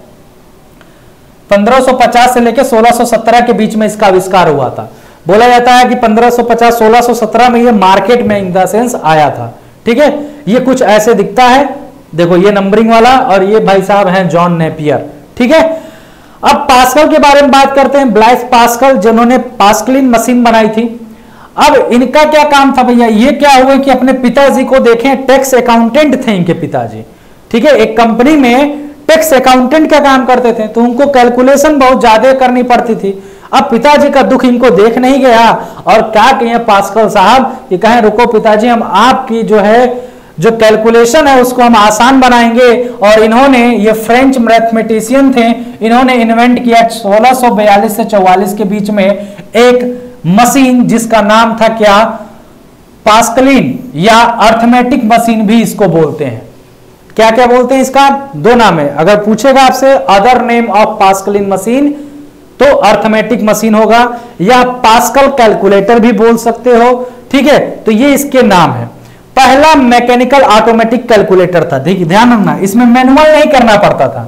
1550 से लेकर 1617 के बीच में इसका आविष्कार हुआ था। बोला जाता है कि 1550 1617 में ये मार्केट में इन द सेंस आया था, ठीक है। ये कुछ ऐसे दिखता है, देखो ये नंबरिंग वाला, और ये भाई साहब हैं जॉन नेपियर, ठीक है। अब पास्कल के बारे में बात करते हैं, ब्लाइस पास्कल, जिन्होंने पास्कलिन मशीन बनाई थी। अब इनका क्या काम था भैया, ये क्या हुआ कि अपने पिताजी को देखें, टैक्स अकाउंटेंट थे इनके पिताजी, ठीक है। एक कंपनी में टैक्स अकाउंटेंट का काम करते थे, तो उनको कैलकुलेशन बहुत ज्यादा करनी पड़ती थी। अब पिताजी का दुख इनको देख नहीं गया, और क्या कहें पास्कल साहब कि कहें रुको पिताजी, हम आपकी जो है जो कैलकुलेशन है उसको हम आसान बनाएंगे। और इन्होंने, ये फ्रेंच मैथमेटिशियन थे, इन्होंने इन्वेंट किया 1642 से 44 के बीच में एक मशीन जिसका नाम था क्या, पास्कलिन, या अर्थमेटिक मशीन भी इसको बोलते हैं, क्या क्या बोलते हैं इसका? दो नाम है। अगर पूछेगा आपसे other name of Pascaline machine तो अर्थमेटिक मशीन होगा, या पास्कल कैलकुलेटर भी बोल सकते हो, ठीक है। तो ये इसके नाम है। पहला मैकेनिकल ऑटोमेटिक कैलकुलेटर था। देखिए ध्यान रखना, इसमें मैनुअल नहीं करना पड़ता था।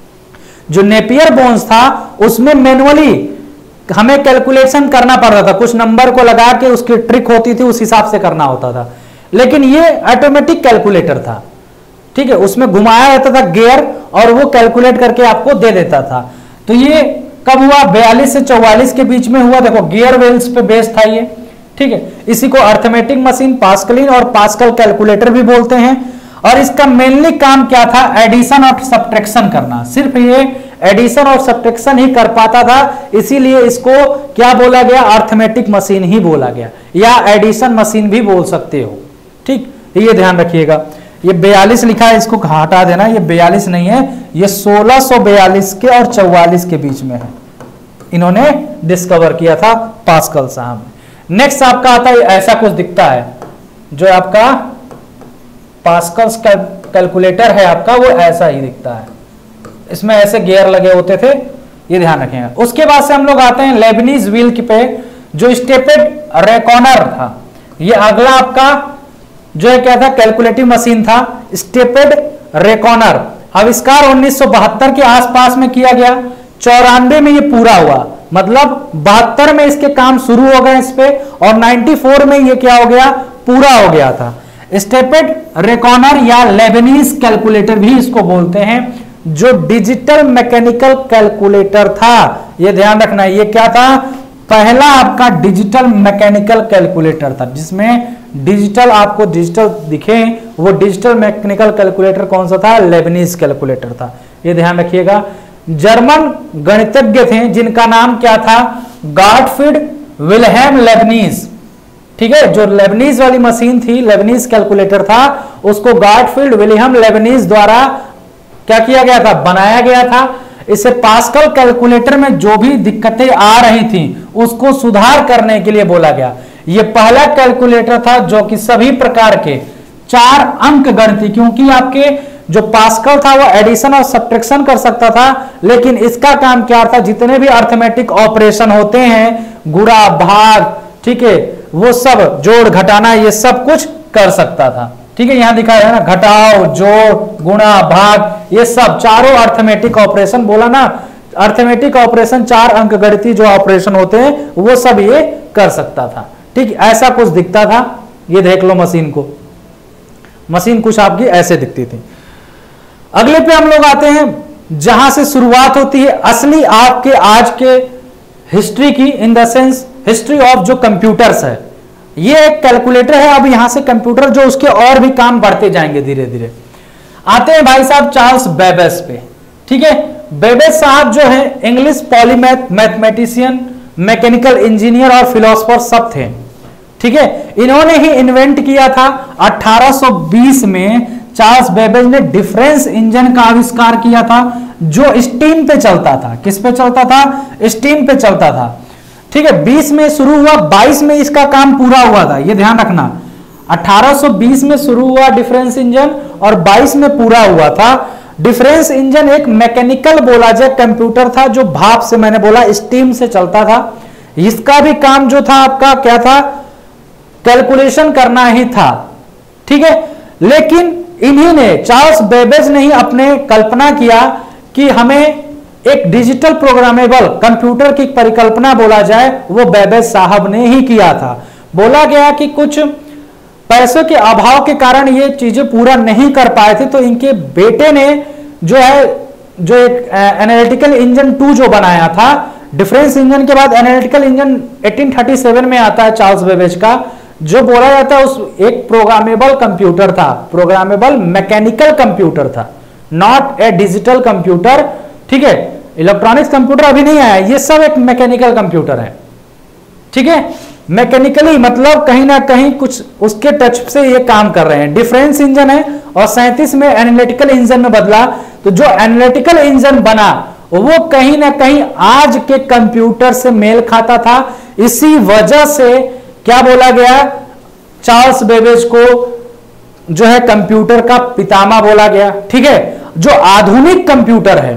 जो नेपियर बोन्स था उसमें मैनुअली हमें कैलकुलेशन करना पड़ता था, कुछ नंबर को लगा के उसकी ट्रिक होती थी, उस हिसाब से करना होता था। लेकिन ये ऑटोमेटिक कैलकुलेटर था, ठीक है। उसमें घुमाया रहता था गियर और वो कैलकुलेट करके आपको दे देता था। तो ये कब हुआ? 42 से 44 के बीच में हुआ। देखो गियर व्हील्स पे बेस था ये, ठीक है। इसी को अर्थमेटिक मशीन, पास्कलिन और पास्कल कैलकुलेटर भी बोलते हैं। और इसका मेनली काम क्या था? एडिशन और सब्ट्रैक्शन करना। सिर्फ ये एडिशन और सब्ट्रैक्शन ही कर पाता था, इसीलिए इसको क्या बोला गया? अर्थमेटिक मशीन ही बोला गया, या एडिशन मशीन भी बोल सकते हो, ठीक। ये ध्यान रखिएगा। ये 42 लिखा है, इसको हटा देना, ये 42 नहीं है, ये 1642 के और 44 के बीच में है, इन्होंने डिस्कवर किया था पास्कल साहब। नेक्स्ट आपका आता है, ऐसा कुछ दिखता है, जो आपका पास्कल्स कैलकुलेटर है आपका, वो ऐसा ही दिखता है। इसमें ऐसे गियर लगे होते थे, ये ध्यान रखिएगा। उसके बाद से हम लोग आते हैं लेबनीज व्हील पे, जो स्टेपेड रेकॉनर था। ये अगला आपका जो है क्या था? कैलकुलेटिव मशीन था, स्टेपेड रेकॉनर। आविष्कार 1972 के आसपास में किया गया, 94 में ये पूरा हुआ, मतलब 72 में इसके काम शुरू हो गए इस पे, और 94 में ये क्या हो गया? पूरा हो गया था। स्टेपेड रेकॉनर या लेबनीज कैलकुलेटर भी इसको बोलते हैं, जो डिजिटल मैकेनिकल कैलकुलेटर था। ये ध्यान रखना, ये क्या था? पहला आपका डिजिटल मैकेनिकल कैलकुलेटर था, जिसमें डिजिटल आपको डिजिटल दिखे, वो डिजिटल मैकेनिकल कैलकुलेटर कौन सा था? लेबनीज कैलकुलेटर था। ये ध्यान रखिएगा। जर्मन गणितज्ञ थे जिनका नाम क्या था? गॉटफ्रीड विल्हेम लेबनीज, ठीक है। जो लेबनीज वाली मशीन थी, लेबनीज कैलकुलेटर था, उसको गॉटफ्रीड विल्हेम लेबनीज द्वारा क्या किया गया था? बनाया गया था। इसे पास्कल कैलकुलेटर में जो भी दिक्कतें आ रही थी उसको सुधार करने के लिए बोला गया। यह पहला कैलकुलेटर था जो कि सभी प्रकार के 4 अंक गणित, क्योंकि आपके जो पास्कल था वो एडिशन और सब्ट्रैक्शन कर सकता था, लेकिन इसका काम क्या था? जितने भी अर्थमेटिक ऑपरेशन होते हैं, गुणा भाग, ठीक है, वो सब जोड़ घटाना, ये सब कुछ कर सकता था, ठीक है। यहां दिखाया है ना, घटाओ, जोड़, गुणा, भाग, ये सब चारों अर्थमेटिक ऑपरेशन बोला ना, अर्थमेटिक ऑपरेशन 4 अंक गणितीय जो ऑपरेशन होते हैं वो सब ये कर सकता था, ठीक। ऐसा कुछ दिखता था। ये देख लो मशीन को, मशीन कुछ आपकी ऐसे दिखती थी। अगले पे हम लोग आते हैं, जहां से शुरुआत होती है असली आपके आज के हिस्ट्री की, in the sense history of जो कंप्यूटर्स है। ये एक कैलकुलेटर है, अब यहां से कंप्यूटर जो उसके और भी काम बढ़ते जाएंगे धीरे धीरे। आते हैं भाई साहब चार्ल्स बेबेज पे, ठीक है। बेबेज साहब जो है English polymath, mathematician, mechanical engineer और फिलोसोफर सब थे, ठीक है। इन्होंने ही इन्वेंट किया था 1820 में चार्ल्स बेबेज ने डिफरेंस इंजन का आविष्कार किया था, जो स्टीम पे चलता था। किस पे चलता था? स्टीम पे चलता था, ठीक है। 20 में शुरू हुआ, 22 में इसका काम पूरा हुआ था। ये ध्यान रखना, 1820 में शुरू हुआ डिफरेंस इंजन और 22 में पूरा हुआ था। डिफरेंस इंजन एक मैकेनिकल बोला जाए कंप्यूटर था, जो भाप से, मैंने बोला स्टीम से चलता था। इसका भी काम जो था आपका क्या था? कैलकुलेशन करना ही था, ठीक है। लेकिन इन्हीं ने, चार्ल्स बेबेज ने ही अपने कल्पना किया कि हमें एक डिजिटल प्रोग्रामेबल कंप्यूटर की परिकल्पना बोला जाए, वो बेबेज साहब ने ही किया था। बोला गया कि कुछ पैसों के अभाव के कारण ये चीजें पूरा नहीं कर पाए थे, तो इनके बेटे ने जो है, जो एक एनालिटिकल इंजन 2 जो बनाया था, डिफरेंस इंजन के बाद एनालिटिकल इंजन 1837 में आता है चार्ल्स बेबेज का, जो बोला जाता है उस एक प्रोग्रामेबल कंप्यूटर था, प्रोग्रामेबल मैकेनिकल कंप्यूटर था, नॉट ए डिजिटल कंप्यूटर, ठीक है। इलेक्ट्रॉनिक्स कंप्यूटर अभी नहीं आया, ये सब एक मैकेनिकल कंप्यूटर है, ठीक है। मैकेनिकली मतलब कहीं ना कहीं कुछ उसके टच से ये काम कर रहे हैं। डिफरेंस इंजन है और 37 में एनालिटिकल इंजन में बदला, तो जो एनालिटिकल इंजन बना वो कहीं ना कहीं आज के कंप्यूटर से मेल खाता था। इसी वजह से क्या बोला गया, चार्ल्स बेबेज को जो है कंप्यूटर का पितामह बोला गया। ठीक है, जो आधुनिक कंप्यूटर है,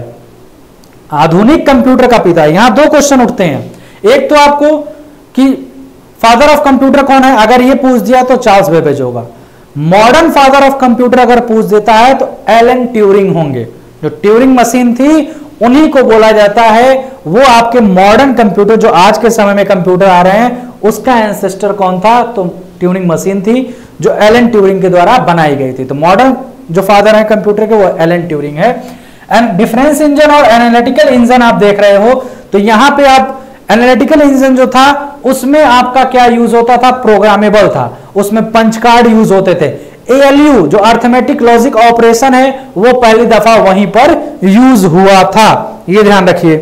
आधुनिक कंप्यूटर का पिता। यहां दो क्वेश्चन उठते हैं, एक तो आपको कि फादर ऑफ कंप्यूटर कौन है, अगर ये पूछ दिया तो चार्ल्स बेबेज होगा। मॉडर्न फादर ऑफ कंप्यूटर अगर पूछ देता है तो एलन ट्यूरिंग होंगे। जो ट्यूरिंग मशीन थी उन्हीं को बोला जाता है, वो आपके मॉडर्न कंप्यूटर जो आज के समय में कंप्यूटर आ रहे हैं उसका एंसेस्टर कौन था, तो ट्यूरिंग मशीन थी जो एलन ट्यूरिंग के द्वारा बनाई गई थी। तो मॉडर्न जो फादर है कंप्यूटर के वो एलन ट्यूरिंग है। एंड डिफरेंस इंजन और एनालिटिकल इंजन आप देख रहे हो, तो यहां पे आप एनालिटिकल इंजन जो था उसमें आपका क्या यूज होता था, प्रोग्रामेबल था, उसमें पंच कार्ड यूज होते थे। ALU जो अर्थमेटिक लॉजिक ऑपरेशन है वो पहली दफा वहीं पर यूज हुआ था, ये ध्यान रखिए।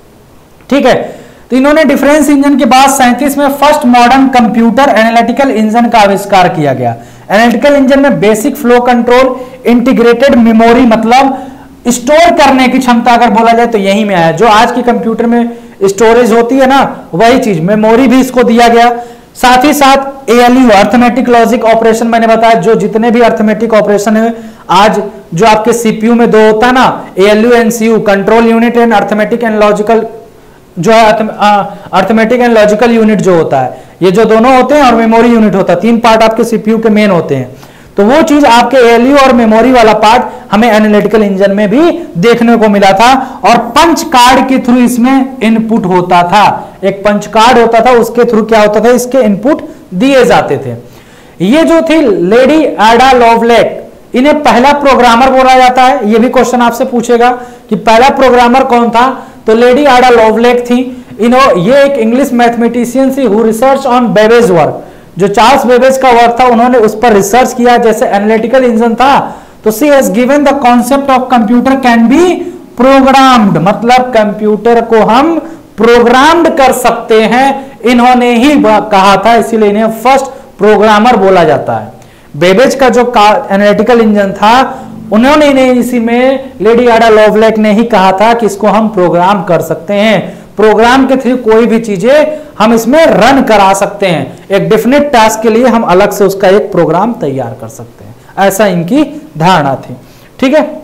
ठीक है, तो इन्होंने डिफरेंस इंजन के बाद 37 में first modern computer analytical engine का आविष्कार किया गया। एनालिटिकल इंजन में basic flow control, integrated memory, मतलब स्टोर करने की क्षमता अगर बोला जाए तो यही में आया। जो आज के कंप्यूटर में स्टोरेज होती है ना, वही चीज मेमोरी भी इसको दिया गया। साथ ही साथ ALU अर्थमेटिक लॉजिक ऑपरेशन, मैंने बताया जो जितने भी अर्थमेटिक ऑपरेशन है आज जो आपके CPU में दो होता है ना, ALU and CU, control unit and arithmetic and logical, जो है अर्थमेटिक एंड लॉजिकल यूनिट जो होता है, ये जो दोनों होते हैं और मेमोरी यूनिट होता है, तीन पार्ट आपके CPU के मेन होते हैं। तो वो चीज आपके ALU और मेमोरी वाला पार्ट हमें एनालिटिकल इंजन में भी देखने को मिला था। और पंच कार्ड के थ्रू इसमें इनपुट होता था, एक पंच कार्ड होता था, उसके थ्रू क्या होता था, इसके इनपुट दिए जाते थे। ये जो थी लेडी एडा लवलेक, इन्हें पहला प्रोग्रामर बोला जाता है। ये भी क्वेश्चन आपसे पूछेगा कि पहला प्रोग्रामर कौन था, तो लेडी एडा लवलेक थी। ये एक इंग्लिश मैथमेटिशियन थी who research on Babbage work, जो चार्ल्स बेबेज का वर्क था उन्होंने उस पर रिसर्च किया। जैसे एनालिटिकल इंजन था तो she has given the concept of computer can be programmed, मतलब कंप्यूटर को हम प्रोग्राम्ड कर सकते हैं, इन्होंने ही कहा था, इसीलिए इन्हें फर्स्ट प्रोग्रामर बोला जाता है। बेबेज का जो एनालिटिकल इंजन था उन्होंने इन्हें इसी में लेडी एडा लवलेक ने ही कहा था कि इसको हम प्रोग्राम कर सकते हैं, प्रोग्राम के थ्रू कोई भी चीजें हम इसमें रन करा सकते हैं, एक डेफिनेट टास्क के लिए हम अलग से उसका एक प्रोग्राम तैयार कर सकते हैं, ऐसा इनकी धारणा थी। ठीक है,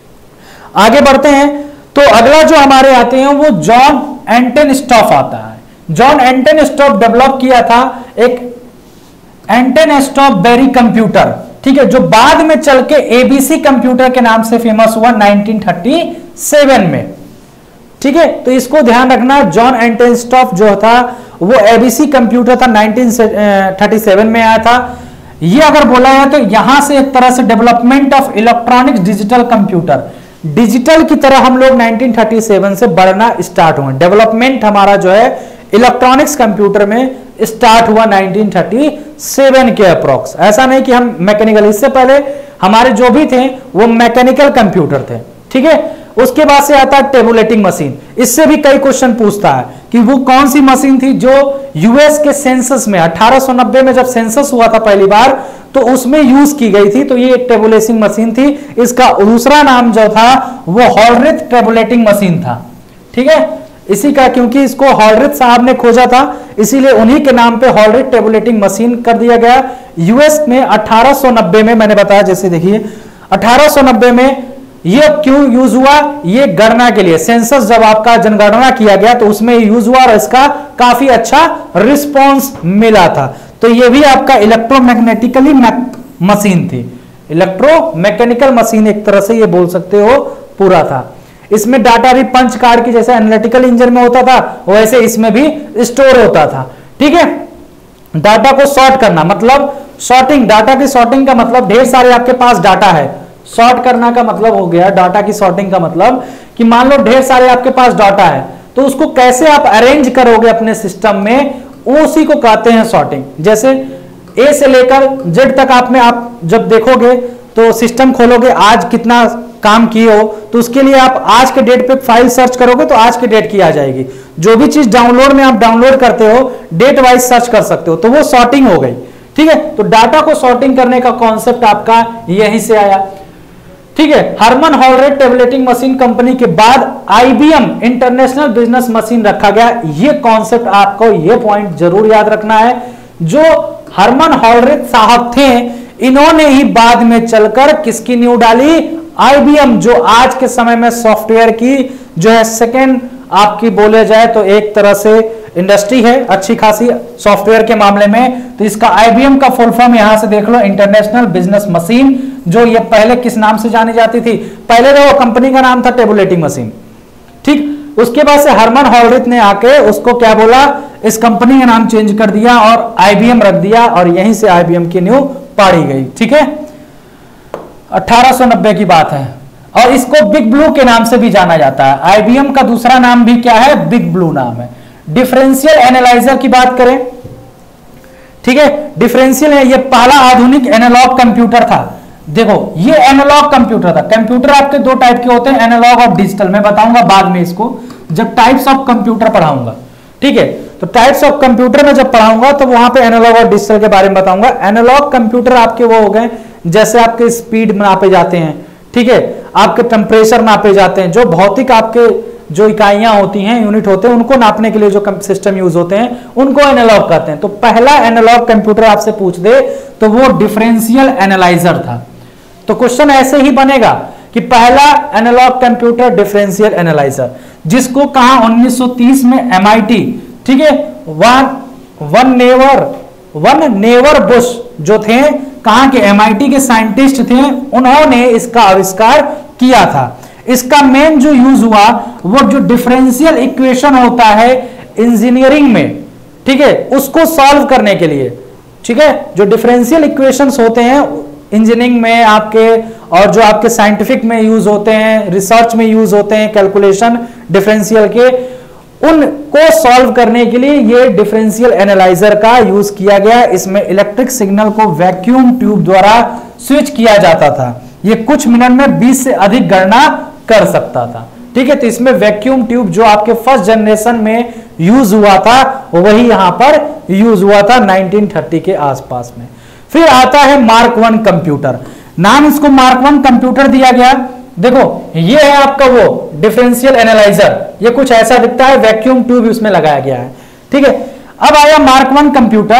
आगे बढ़ते हैं। तो अगला जो हमारे आते हैं वो जॉन एंटेनस्टॉफ आता है। जॉन एंटेनस्टॉफ डेवलप किया था एक एंटेनस्टॉफ बेरी कंप्यूटर, ठीक है, जो बाद में चल के ABC कंप्यूटर के नाम से फेमस हुआ 1937 में। ठीक है, तो इसको ध्यान रखना, जॉन एंटेनस्टॉफ जो था वो ABC कंप्यूटर था, 1937 में आया था। ये अगर बोला है तो यहां से एक तरह से development of electronics digital computer, digital की तरह हम लोग 1937 से बढ़ना स्टार्ट हुए। डेवलपमेंट हमारा जो है इलेक्ट्रॉनिक्स कंप्यूटर में स्टार्ट हुआ 1937 के अप्रोक्स। ऐसा नहीं कि हम मैकेनिकल, इससे पहले हमारे जो भी थे वो मैकेनिकल कंप्यूटर थे। ठीक है, उसके बाद से आता है टेबुलेटिंग मशीन। इससे भी कई क्वेश्चन पूछता है कि वो कौन सी मशीन थी जो यूएस के सेंसस में 1890 में जब सेंसस हुआ था पहली बार तो उसमें यूज की गई थी, तो ये टेबुलेटिंग मशीन थी। इसका दूसरा नाम जो था वो हॉलरिथ टेबुलेटिंग मशीन था। ठीक है, इसी का, क्योंकि इसको हॉलरिथ साहब ने खोजा था इसीलिए उन्हीं के नाम पे हॉलरिथ टेबुलेटिंग मशीन कर दिया गया। यूएस में 1890 में, मैंने बताया जैसे देखिए 1890 में ये क्यों यूज हुआ, ये गणना के लिए, सेंसस जब आपका जनगणना किया गया तो उसमें यूज हुआ और इसका काफी अच्छा रिस्पॉन्स मिला था। तो ये भी आपका इलेक्ट्रोमैग्नेटिकली मशीन थी, इलेक्ट्रोमैकेनिकल मशीन एक तरह से ये बोल सकते हो पूरा था। इसमें डाटा भी पंच कार्ड की जैसे एनालिटिकल इंजन में होता था वैसे इसमें भी स्टोर होता था। ठीक है, डाटा को सॉर्ट करना, मतलब सॉर्टिंग, डाटा की सॉर्टिंग का मतलब ढेर सारे आपके पास डाटा है, सॉर्ट करना का मतलब हो गया डाटा की सॉर्टिंग का मतलब कि मान लो ढेर सारे आपके पास डाटा है तो उसको कैसे आप अरेंज करोगे अपने सिस्टम में, उसी को कहते हैं सॉर्टिंग। जैसे ए से लेकर जेड तक आप जब देखोगे तो सिस्टम खोलोगे, आज कितना काम किए हो तो उसके लिए आप आज के डेट पे फाइल सर्च करोगे तो आज के डेट की आ जाएगी। जो भी चीज डाउनलोड में आप डाउनलोड करते हो डेट वाइज सर्च कर सकते हो, तो वो सॉर्टिंग हो गई। ठीक है, तो डाटा को सॉर्टिंग करने का कॉन्सेप्ट आपका यहीं से आया। ठीक है, Herman Hollerith tabulating machine company के बाद IBM इंटरनेशनल बिजनेस मशीन रखा गया। ये कॉन्सेप्ट आपको, ये पॉइंट जरूर याद रखना है। जो हरमन हॉलरिथ साहब थे इन्होंने ही बाद में चलकर किसकी नींव डाली? IBM, जो आज के समय में सॉफ्टवेयर की जो है सेकेंड आपकी बोले जाए तो एक तरह से इंडस्ट्री है अच्छी खासी सॉफ्टवेयर के मामले में। तो इसका IBM का फुल फॉर्म यहां से देख लो, इंटरनेशनल बिजनेस मशीन, जो ये पहले किस नाम से जानी जाती थी? पहले तो वो कंपनी का नाम था टेबुलेटिंग मशीन, ठीक। उसके बाद से हरमन हॉलरिथ ने आके उसको क्या बोला, इस कंपनी का नाम चेंज कर दिया और IBM रख दिया, और यहीं से IBM की नींव पाड़ी गई, ठीक है। 1890 की बात है, और इसको बिग ब्लू के नाम से भी जाना जाता है। IBM का दूसरा नाम भी क्या है? बिग ब्लू नाम है। डिफरेंशियल एनालाइजर की बात करें, ठीक है, डिफरेंशियल है, ये पहला आधुनिक एनालॉग कंप्यूटर था। देखो ये एनालॉग कंप्यूटर था। कंप्यूटर आपके दो टाइप के होते हैं, एनालॉग और डिजिटल। मैं बताऊंगा बाद में इसको, जब टाइप्स ऑफ कंप्यूटर पढ़ाऊंगा, ठीक है। तो टाइप्स ऑफ कंप्यूटर में जब पढ़ाऊंगा तो वहां पे एनालॉग और डिजिटल के बारे में बताऊंगा। एनालॉग कंप्यूटर आपके वो हो गए जैसे आपके स्पीड नापे जाते हैं, ठीक है, आपके टेम्परेचर नापे जाते हैं, जो भौतिक आपके जो इकाइयां होती हैं, यूनिट होते हैं, उनको नापने के लिए जो सिस्टम यूज होते हैं उनको एनालॉग कहते हैं। तो पहला एनालॉग कंप्यूटर आपसे पूछ दे तो वो डिफरेंशियल एनालाइजर था। तो क्वेश्चन ऐसे ही बनेगा कि पहला एनालॉग कंप्यूटर डिफरेंशियल एनालाइजर, जिसको कहा 1930 में MIT, ठीक है, वन नेवर बुश जो थे, कहा कि MIT के साइंटिस्ट थे, उन्होंने इसका आविष्कार किया था। इसका मेन जो यूज हुआ वो जो डिफरेंशियल इक्वेशन होता है इंजीनियरिंग में, ठीक है, उसको सॉल्व करने के लिए, ठीक है, जो डिफरेंशियल इक्वेशंस होते हैं इंजीनियरिंग में आपके, और जो आपके साइंटिफिक में यूज होते हैं, रिसर्च में यूज होते हैं, कैलकुलेशन डिफरेंशियल के, उनको सॉल्व करने के लिए ये डिफरेंशियल एनालाइजर का यूज किया गया। इसमें इलेक्ट्रिक सिग्नल को वैक्यूम ट्यूब द्वारा स्विच किया जाता था। ये कुछ मिनट में 20 से अधिक गणना कर सकता था, ठीक है। तो इसमें वैक्यूम ट्यूब जो आपके फर्स्ट जनरेशन में यूज हुआ था वही यहां पर यूज हुआ था 1930 के आसपास में। फिर आता है मार्क 1 कंप्यूटर। नाम इसको मार्क 1 कंप्यूटर दिया गया। देखो ये है आपका वो डिफरेंशियल एनालाइजर, ये कुछ ऐसा दिखता है, वैक्यूम ट्यूब उसमें लगाया गया है, ठीक है। अब आया मार्क 1 कंप्यूटर।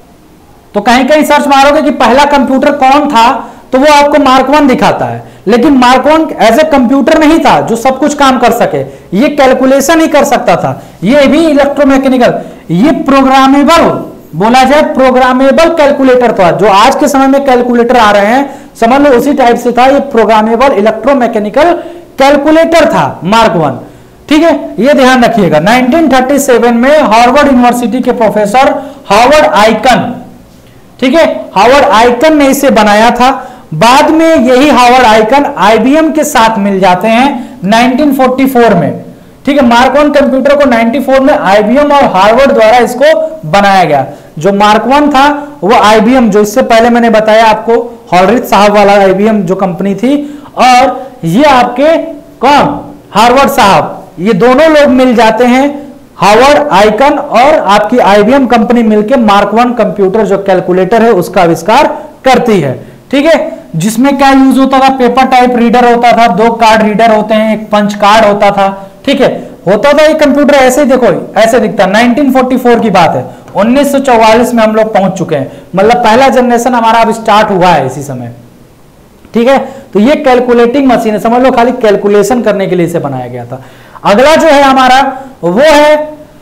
तो कहीं कहीं सर्च मारोगे कि पहला कंप्यूटर कौन था तो वो आपको मार्क 1 दिखाता है, लेकिन मार्क 1 एज ए कंप्यूटर नहीं था जो सब कुछ काम कर सके, ये कैलकुलेशन ही कर सकता था, ये भी इलेक्ट्रोमैकेनिकल, ये प्रोग्रामेबल, बोला जाए प्रोग्रामेबल कैलकुलेटर था। जो आज के समय में कैलकुलेटर आ रहे हैं समझ लो उसी टाइप से था, ये प्रोग्रामेबल इलेक्ट्रोमैकेनिकल कैलकुलेटर था मार्क 1, ठीक है। ये ध्यान रखिएगा। 1937 में हार्वर्ड यूनिवर्सिटी के प्रोफेसर हार्वर्ड आइकन, ठीक है, हार्वर्ड आइकन ने इसे बनाया था। बाद में यही हार्वर्ड आइकन IBM के साथ मिल जाते हैं 1944 में, ठीक है। मार्क 1 कंप्यूटर को 94 में IBM और हार्वर्ड द्वारा इसको बनाया गया। जो मार्क 1 था वो IBM, जो इससे पहले मैंने बताया आपको हॉलरिथ साहब वाला IBM जो कंपनी थी, और ये आपके कौन, हार्वर्ड साहब, ये दोनों लोग मिल जाते हैं, हार्वर्ड आइकन और आपकी IBM कंपनी मिलकर मार्क 1 कंप्यूटर जो कैलकुलेटर है उसका आविष्कार करती है, ठीक है। जिसमें क्या यूज होता था, पेपर टाइप रीडर होता था, 2 कार्ड रीडर होते हैं, एक पंच कार्ड होता था, ठीक है, होता था। ये कंप्यूटर ऐसे देखो ऐसे दिखता। 1944 की बात है, 1944 में हम लोग पहुंच चुके हैं, मतलब पहला जनरेशन हमारा अब स्टार्ट हुआ है इसी समय, ठीक है। तो ये कैलकुलेटिंग मशीन है, समझ लो खाली कैलकुलेशन करने के लिए इसे बनाया गया था। अगला जो है हमारा वो है,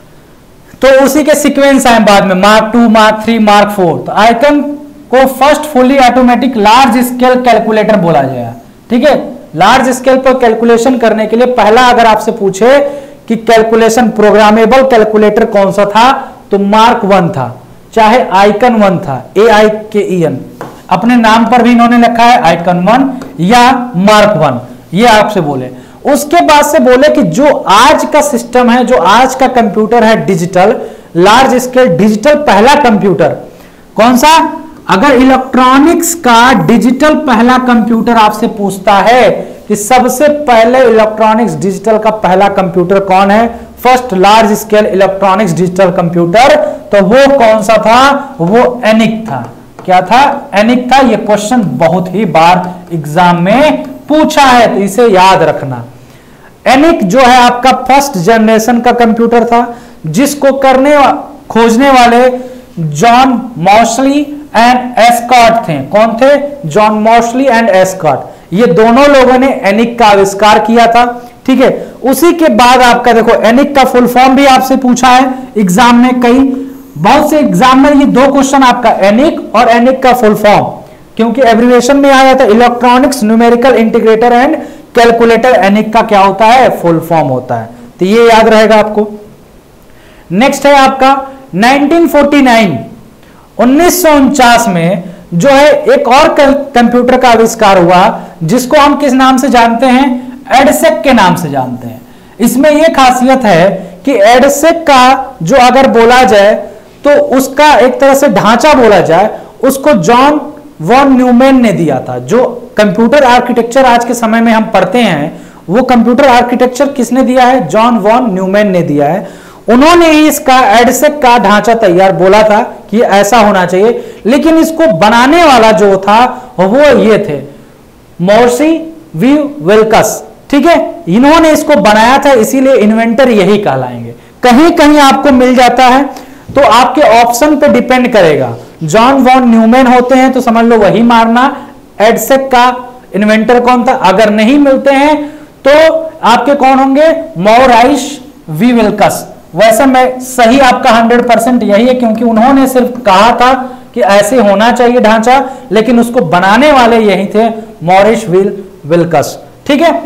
तो उसी के सीक्वेंस आए बाद में, मार्क 2, मार्क 3, मार्क 4। तो आइकन को first fully automatic large scale calculator बोला जाएगा, ठीक है। लार्ज स्केल पर कैलकुलेशन करने के लिए पहला अगर आपसे पूछे कि कैलकुलेशन प्रोग्रामेबल कैलकुलेटर कौन सा था तो मार्क 1 था, चाहे आइकन 1 था, AIKEN, अपने नाम पर भी इन्होंने लिखा है आइकन 1 या मार्क 1, ये आपसे बोले। उसके बाद से बोले कि जो आज का सिस्टम है, जो आज का कंप्यूटर है डिजिटल, लार्ज स्केल डिजिटल पहला कंप्यूटर कौन सा, अगर इलेक्ट्रॉनिक्स का डिजिटल पहला कंप्यूटर आपसे पूछता है कि सबसे पहले इलेक्ट्रॉनिक्स डिजिटल का पहला कंप्यूटर कौन है, first large scale electronics digital computer, तो वो कौन सा था, वो ENIAC था। क्या था, ENIAC था। ये क्वेश्चन बहुत ही बार एग्जाम में पूछा है तो इसे याद रखना। ENIAC जो है आपका फर्स्ट जनरेशन का कंप्यूटर था, जिसको खोजने वाले जॉन मॉर्सली एंड एस्कॉट थे। कौन थे? जॉन मॉर्सली एंड एस्कॉट। ये दोनों लोगों ने एनिक का आविष्कार किया था। ठीक है, उसी के बाद आपका देखो एनिक का फुल फॉर्म भी आपसे पूछा है एग्जाम में, कई बहुत से एग्जाम में ये दो क्वेश्चन आपका एनिक और एनिक का फुल फॉर्म, क्योंकि एब्रिविएशन में आया था electronics numerical integrator and calculator. ENIAC का क्या होता है? फुल फॉर्म होता है। तो ये याद रहेगा आपको। नेक्स्ट है आपका 1949, 1949 में जो है एक और कंप्यूटर का आविष्कार हुआ जिसको हम किस नाम से जानते हैं? एडसेक के नाम से जानते हैं। इसमें यह खासियत है कि एडसेक का जो अगर बोला जाए तो उसका एक तरह से ढांचा बोला जाए, उसको जॉन वॉन न्यूमैन ने दिया था। जो कंप्यूटर आर्किटेक्चर आज के समय में हम पढ़ते हैं वो कंप्यूटर आर्किटेक्चर किसने दिया है? जॉन वॉन न्यूमैन ने दिया है। उन्होंने ही इसका एडसेक का ढांचा तैयार बोला था कि ऐसा होना चाहिए, लेकिन इसको बनाने वाला जो था वो ये थे मॉर्सी वी विल्कस। ठीक है, इन्होंने इसको बनाया था, इसीलिए इन्वेंटर यही कहलाएंगे। कहीं कहीं आपको मिल जाता है तो आपके ऑप्शन पे डिपेंड करेगा। जॉन वॉन न्यूमैन होते हैं तो समझ लो वही मारना। एडसेक का इन्वेंटर कौन था? अगर नहीं मिलते हैं तो आपके कौन होंगे? Maurice V Wilkes. वैसे में सही आपका 100% यही है, क्योंकि उन्होंने सिर्फ कहा था कि ऐसे होना चाहिए ढांचा, लेकिन उसको बनाने वाले यही थे, मॉरिस विल्कस। ठीक है,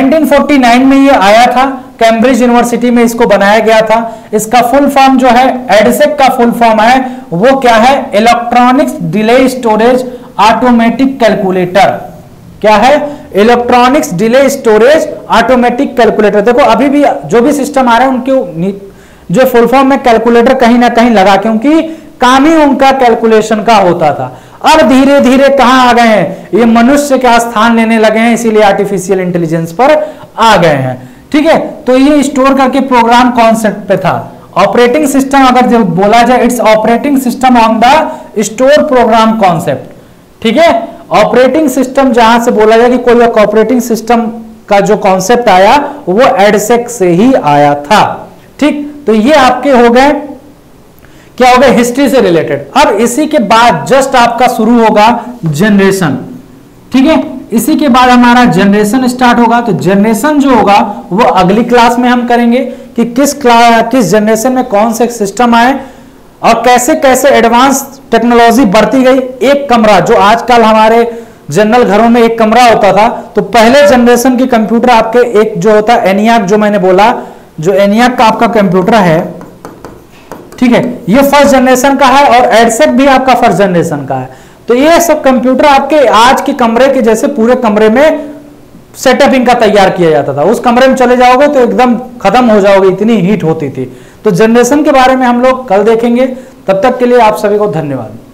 1949 में ये आया था, कैम्ब्रिज यूनिवर्सिटी में इसको बनाया गया था। इसका फुल फॉर्म जो है एडसेक का फुल फॉर्म है वो क्या है? Electronics delay storage automatic calculator. क्या है? Electronics delay storage automatic calculator. देखो अभी भी जो भी सिस्टम आ रहे हैं उनके जो फुल फॉर्म में कैलकुलेटर कहीं ना कहीं लगा, क्योंकि काम ही उनका कैलकुलेशन का होता था। अब धीरे धीरे कहां आ गए हैं? ये मनुष्य का स्थान लेने लगे हैं, इसीलिए आर्टिफिशियल इंटेलिजेंस पर आ गए हैं। ठीक है, तो ये स्टोर करके प्रोग्राम कॉन्सेप्ट पे था। ऑपरेटिंग सिस्टम अगर जब बोला जाए, it's operating system on the store program concept. ठीक है, ऑपरेटिंग सिस्टम जहां से बोला जाए कि कोई ऑपरेटिंग सिस्टम का जो कॉन्सेप्ट आया वो एडसेक से ही आया था। ठीक, तो ये आपके हो गए, क्या हो गए? हिस्ट्री से रिलेटेड। अब इसी के बाद जस्ट आपका शुरू होगा जनरेशन। ठीक है, इसी के बाद हमारा जनरेशन स्टार्ट होगा। तो जनरेशन जो होगा वो अगली क्लास में हम करेंगे कि किस जनरेशन में कौन से सिस्टम आए और कैसे कैसे एडवांस टेक्नोलॉजी बढ़ती गई। एक कमरा जो आजकल हमारे जनरल घरों में एक कमरा होता था, तो पहले जनरेशन के कंप्यूटर आपके एक जो होता है एनियाक, जो मैंने बोला जो एनियाक का आपका कंप्यूटर है, ठीक है, ये फर्स्ट जनरेशन का है और एडसेक भी आपका फर्स्ट जनरेशन का है। तो ये सब कंप्यूटर आपके आज के कमरे के जैसे पूरे कमरे में सेटअप इनका तैयार किया जाता था। उस कमरे में चले जाओगे तो एकदम खत्म हो जाओगे, इतनी हीट होती थी। तो जनरेशन के बारे में हम लोग कल देखेंगे। तब तक के लिए आप सभी को धन्यवाद।